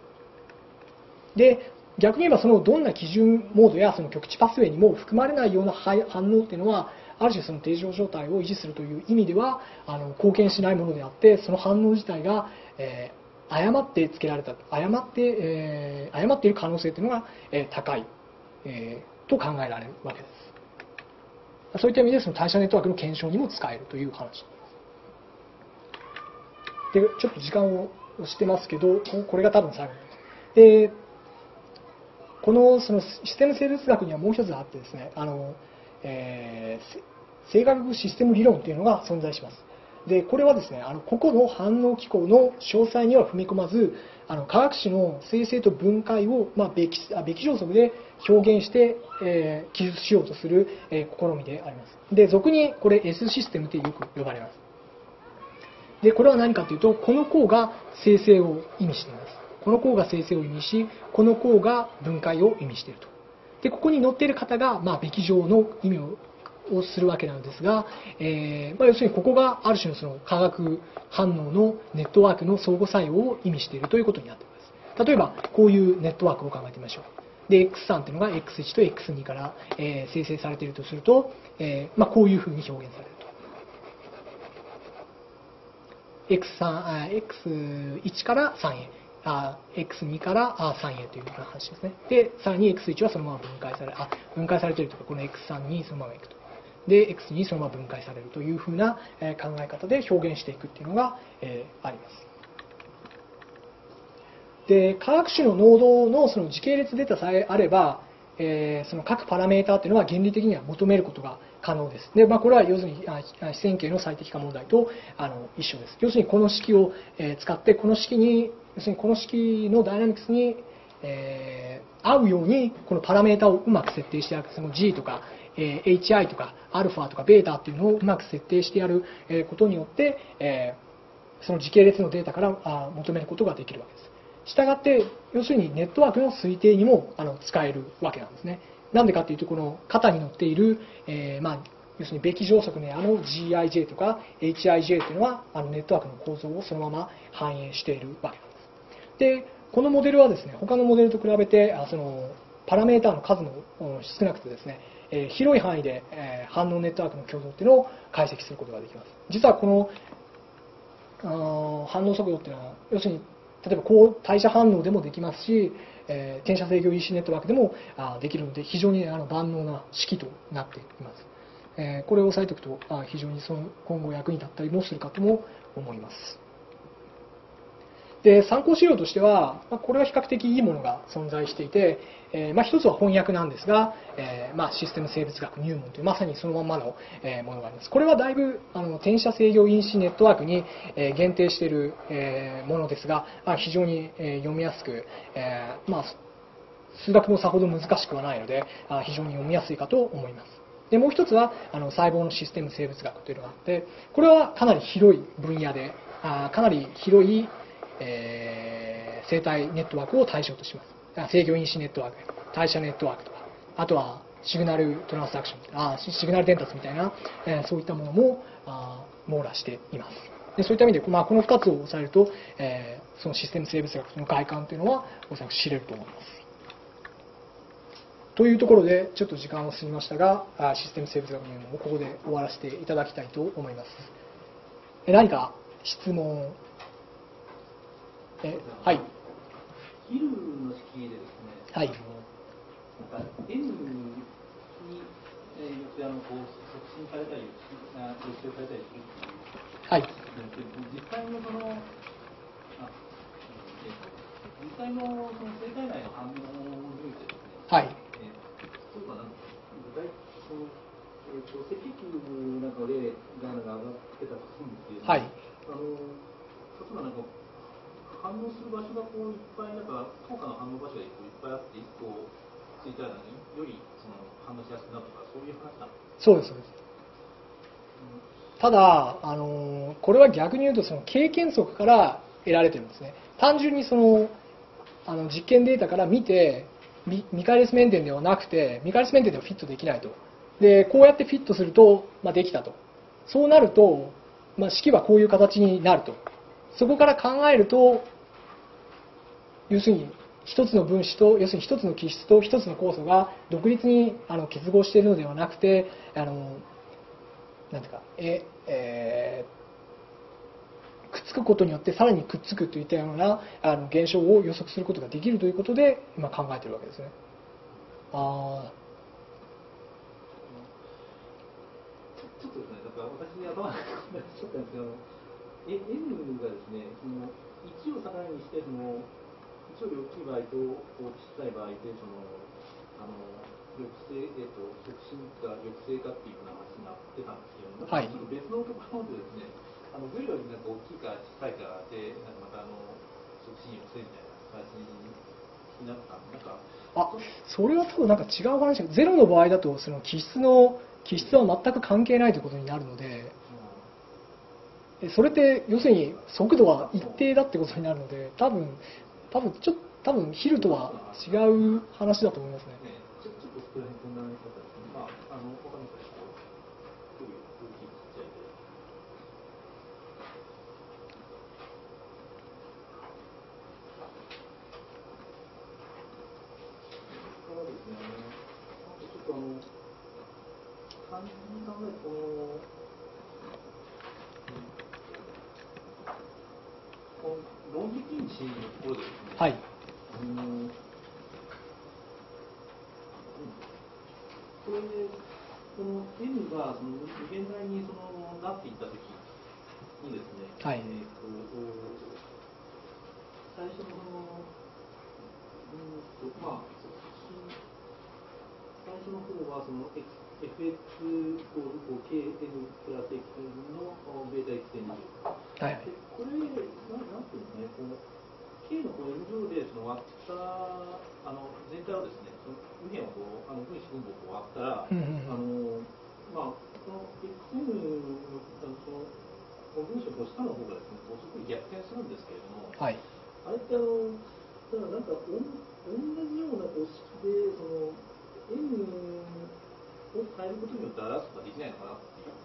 で、逆に言えばそのどんな基準モードやその極地パスウェイにも含まれないような反応っていうのは、ある種その定常状態を維持するという意味ではあの貢献しないものであって、その反応自体が、えー誤ってつけられた、誤って、えー、誤っている可能性というのが、えー、高い、えー、と考えられるわけです。そういった意味でその代謝ネットワークの検証にも使えるという話で、ちょっと時間を押してますけど、これが多分最後です。で、このそのシステム生物学にはもう一つあってですね、あの、えー、生学システム理論というのが存在します。でこれはですね、あの個々の反応機構の詳細には踏み込まず、あの科学史の生成と分解を、まあ、べきべき乗則で表現して、えー、記述しようとする、えー、試みであります。で俗にこれ S システムとよく呼ばれます。でこれは何かというと、この項が生成を意味しています。この項が生成を意味し、この項が分解を意味していると。でここに載っている方が、まあ、べき乗の意味ををするわけなんですが、えーまあ、要するにここがある種のその化学反応のネットワークの相互作用を意味しているということになっています。例えばこういうネットワークを考えてみましょう。で エックススリー というのが エックスワン と エックスツー から、えー、生成されているとすると、えーまあ、こういうふうに表現されると。エックススリー、エックスワン からさんへ、あ エックスツー からさんへというような話ですね。でさらに エックスワン はそのまま分解されあ分解されているというか、この エックススリー にそのままいくと。で エックスにそのまま分解されるというふうな考え方で表現していくっていうのがあります。で科学種の濃度のその時系列データさえあれば、えー、その各パラメータというのは原理的には求めることが可能です。で、まあ、これは要するに非線形の最適化問題とあの一緒です。要するにこの式を使ってこの式に要するにこの式のダイナミクスに、えー、合うようにこのパラメータをうまく設定してある、その G とかエイチアイ とか α とか β っていうのをうまく設定してやることによって、えー、その時系列のデータから求めることができるわけです。したがって要するにネットワークの推定にもあの使えるわけなんですね。なんでかというと、この型に載っている、えーまあ、要するにべき乗則のあの ジーアイジェー とか エイチアイジェー というのはあのネットワークの構造をそのまま反映しているわけなんです。でこのモデルはですね、他のモデルと比べてあそのパラメータの数も少なくてですね、えー、広い範囲で、えー、反応ネットワークの共同っていうのを解析することができます。実はこのあ反応速度っていうのは要するに例えば高代謝反応でもできますし、えー、転写制御 イーシー ネットワークでもあできるので非常にあの万能な式となっています。えー、これを押さえておくとあ非常にその今後役に立ったりもするかとも思います。で参考資料としては、まあ、これは比較的いいものが存在していて、えーまあ、一つは翻訳なんですが、えーまあ、システム生物学入門というまさにそのままの、えー、ものがあります。これはだいぶあの転写制御因子ネットワークに、えー、限定している、えー、ものですが、まあ、非常に、えー、読みやすく、えーまあ、数学もさほど難しくはないのであ非常に読みやすいかと思います。でもう一つはあの細胞のシステム生物学というのがあって、これはかなり広い分野であかなり広い、えー生態ネットワークを対象とします。制御因子ネットワーク、代謝ネットワークとか、あとはシグナルトランスアクション、あシシグナル伝達みたいな、えーそういったものもあ網羅しています。でそういった意味で、まあ、このふたつを押さえると、えーそのシステム生物学の外観というのはおそらく知れると思います。というところで、ちょっと時間を過ぎましたが、あシステム生物学の面をここで終わらせていただきたいと思います。え何か質問、えはい。 ヒルの式でですね、 はい。 あのなんか N に、えー、よってあのこう促進されたり、抑制されたりするっていう。 はい。 実際のその、あえー、実際のその生体内の反応においてですね、 はい。 えー、例えばなんか具体そのえっ、ー、と赤血なんか例が上がってたと思うんですけれども、 はい。 あの例えばなんか反応する場所がこういっぱいなんか効果の反応場所がいっぱいあっていっこついたらよりその反応しやすくなるとかそういう話なんですか。 そうですそうです。ただ、あのこれは逆に言うとその経験則から得られてるんですね。単純にそのあの実験データから見てミミカエリス・メンデンではなくてミカエリス・メンデンではフィットできないと。でこうやってフィットすると、まあ、できたと。そうなると、まあ、式はこういう形になると。そこから考えると要するに一つの分子と要するに一つの基質と一つの酵素が独立にあの結合しているのではなくてあのなんていうかえ、えーくっつくことによってさらにくっつくといったようなあの現象を予測することができるということで今考えているわけですね。あちょっとですね、だから私頭がこんなにしちゃったんですけど、え N がですね、そのいちを境にしてそのいちより大きい場合と小さい場合でそのあの抑制、えっと、促進か抑制かっていうような話になってたんですけども、 はい、 ちょっと別のところでですね、あのどれよりなんか大きいか小さいかでなんかまたあの促進抑制みたいな形になったなんか。 あそれは多分なんか違う話でゼロの場合だとその気質の気質は全く関係ないということになるので、それって要するに速度は一定だってことになるので多分多分ちょっと多分ヒルとは違う話だと思いますね。 ねちょちょっとそこら辺こんな見方ですね。まああの他の人はこういう大きいちっちゃいで。からですね、あとちょっとあの単純に考えてこのこの論理禁止のところでですね、 はい、 あのこれでこの N がその無限大にそのなっていったときにですね、 はい、 えー、と最初のそのうんとまあ最初の方はその エフエックス イコール ケーエヌ プラス X のベータ X 点にじゅう。 はい、 でこれな、なんていうんですね、この K のこの N 乗でその割ったあの全体をですね、その右辺をこうあの分子分母を割ったら、 うんうんうん、 あのまあこの エックスエヌ のあのそのこの分子の下の方がですね、こうそこに逆転するんですけれども、 はい、 あれってあのただなんかおん同じようなこう式でその N を変えることによって表すことができないのかなっていう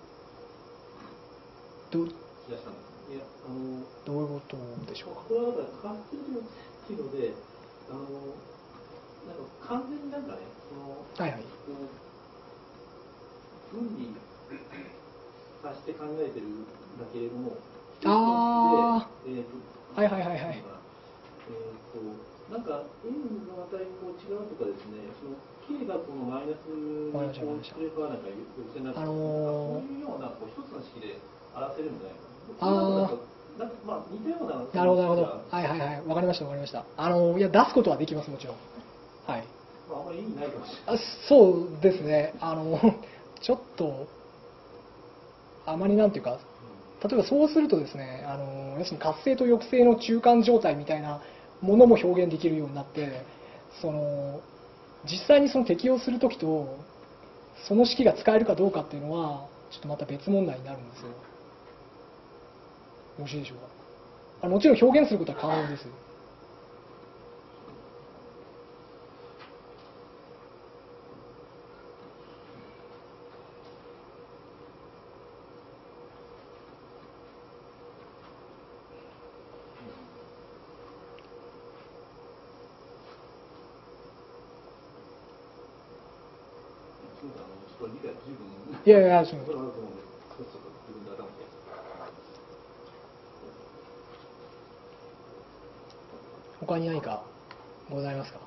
ど気がしたんです。いやあのどういうことでしょうか。 これはだから関数っていうので、あのなんか完全になんかね、そのはいはい、 こう分離させて考えてるんだけれども、 あで、えーと、 はいはいはいはい、 えーとなんか N の値こう違うとかですね、その K がこのマイナスにこうすればなんか抑制になるとか、あのー、そういうようなこう一つの式で表せるんじゃないかな。あなんかまあ似たような。 なるほどなるほど、はいはいはい、わかりましたわかりました。あのいや出すことはできますもちろん。はい。 まああんまり意味ないかもしれない。 あそうですね。あのちょっとあまりなんていうか。例えばそうするとですね、あの要するに活性と抑制の中間状態みたいなものも表現できるようになって、その実際にその適用するときとその式が使えるかどうかっていうのはちょっとまた別問題になるんですよ。 よろしいでしょうか。あのもちろん表現することは可能です。いやいや、その他に何かございますか。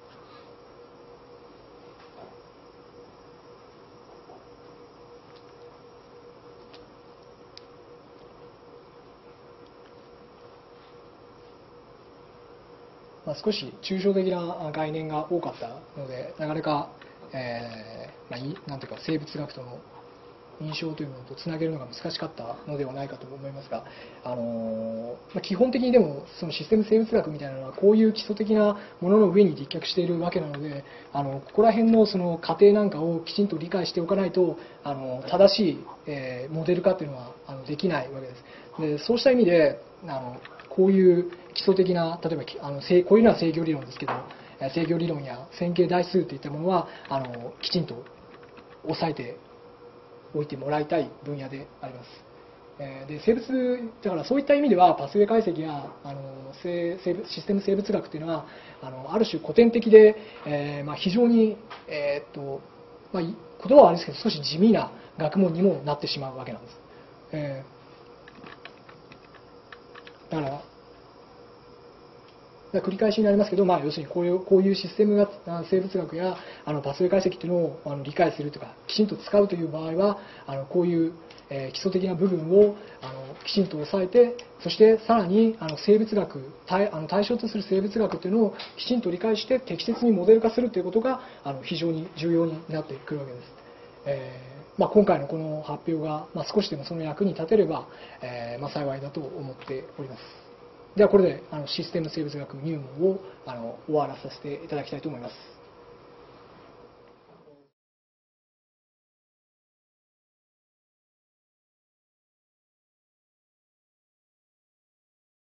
まあ、少し抽象的な概念が多かったので、なかなか、えーまあ、いなんていうか生物学との印象というものとつなげるのが難しかったのではないかと思いますが、あのまあ、基本的にでもそのシステム生物学みたいなのはこういう基礎的なものの上に立脚しているわけなので、あのここら辺のその過程なんかをきちんと理解しておかないと、あの正しい、えーモデル化というのはあのできないわけです。でそうした意味であのこういう基礎的な、例えばあのこういうのは制御理論ですけど、制御理論や線形代数といったものはあのきちんと押さえておいてもらいたい分野であります。えーで生物だからそういった意味ではパスウェイ解析やあの生生物システム生物学というのはあのある種古典的で、えーまあ、非常に、えーっとまあ、言葉はあれですけど少し地味な学問にもなってしまうわけなんです。えーだからだから繰り返しになりますけど、まあ、要するにこういうこういうシステムが生物学やあのパスウェイ解析というのをあの理解するとかきちんと使うという場合はあのこういう、えー基礎的な部分をあのきちんと押さえて、そしてさらにあの生物学対あの対象とする生物学というのをきちんと理解して適切にモデル化するということがあの非常に重要になってくるわけです。えーまあ、今回のこの発表が、まあ、少しでもその役に立てれば、えーまあ、幸いだと思っております。ではこれであのシステム生物学入門をあの終わらさせていただきたいと思います。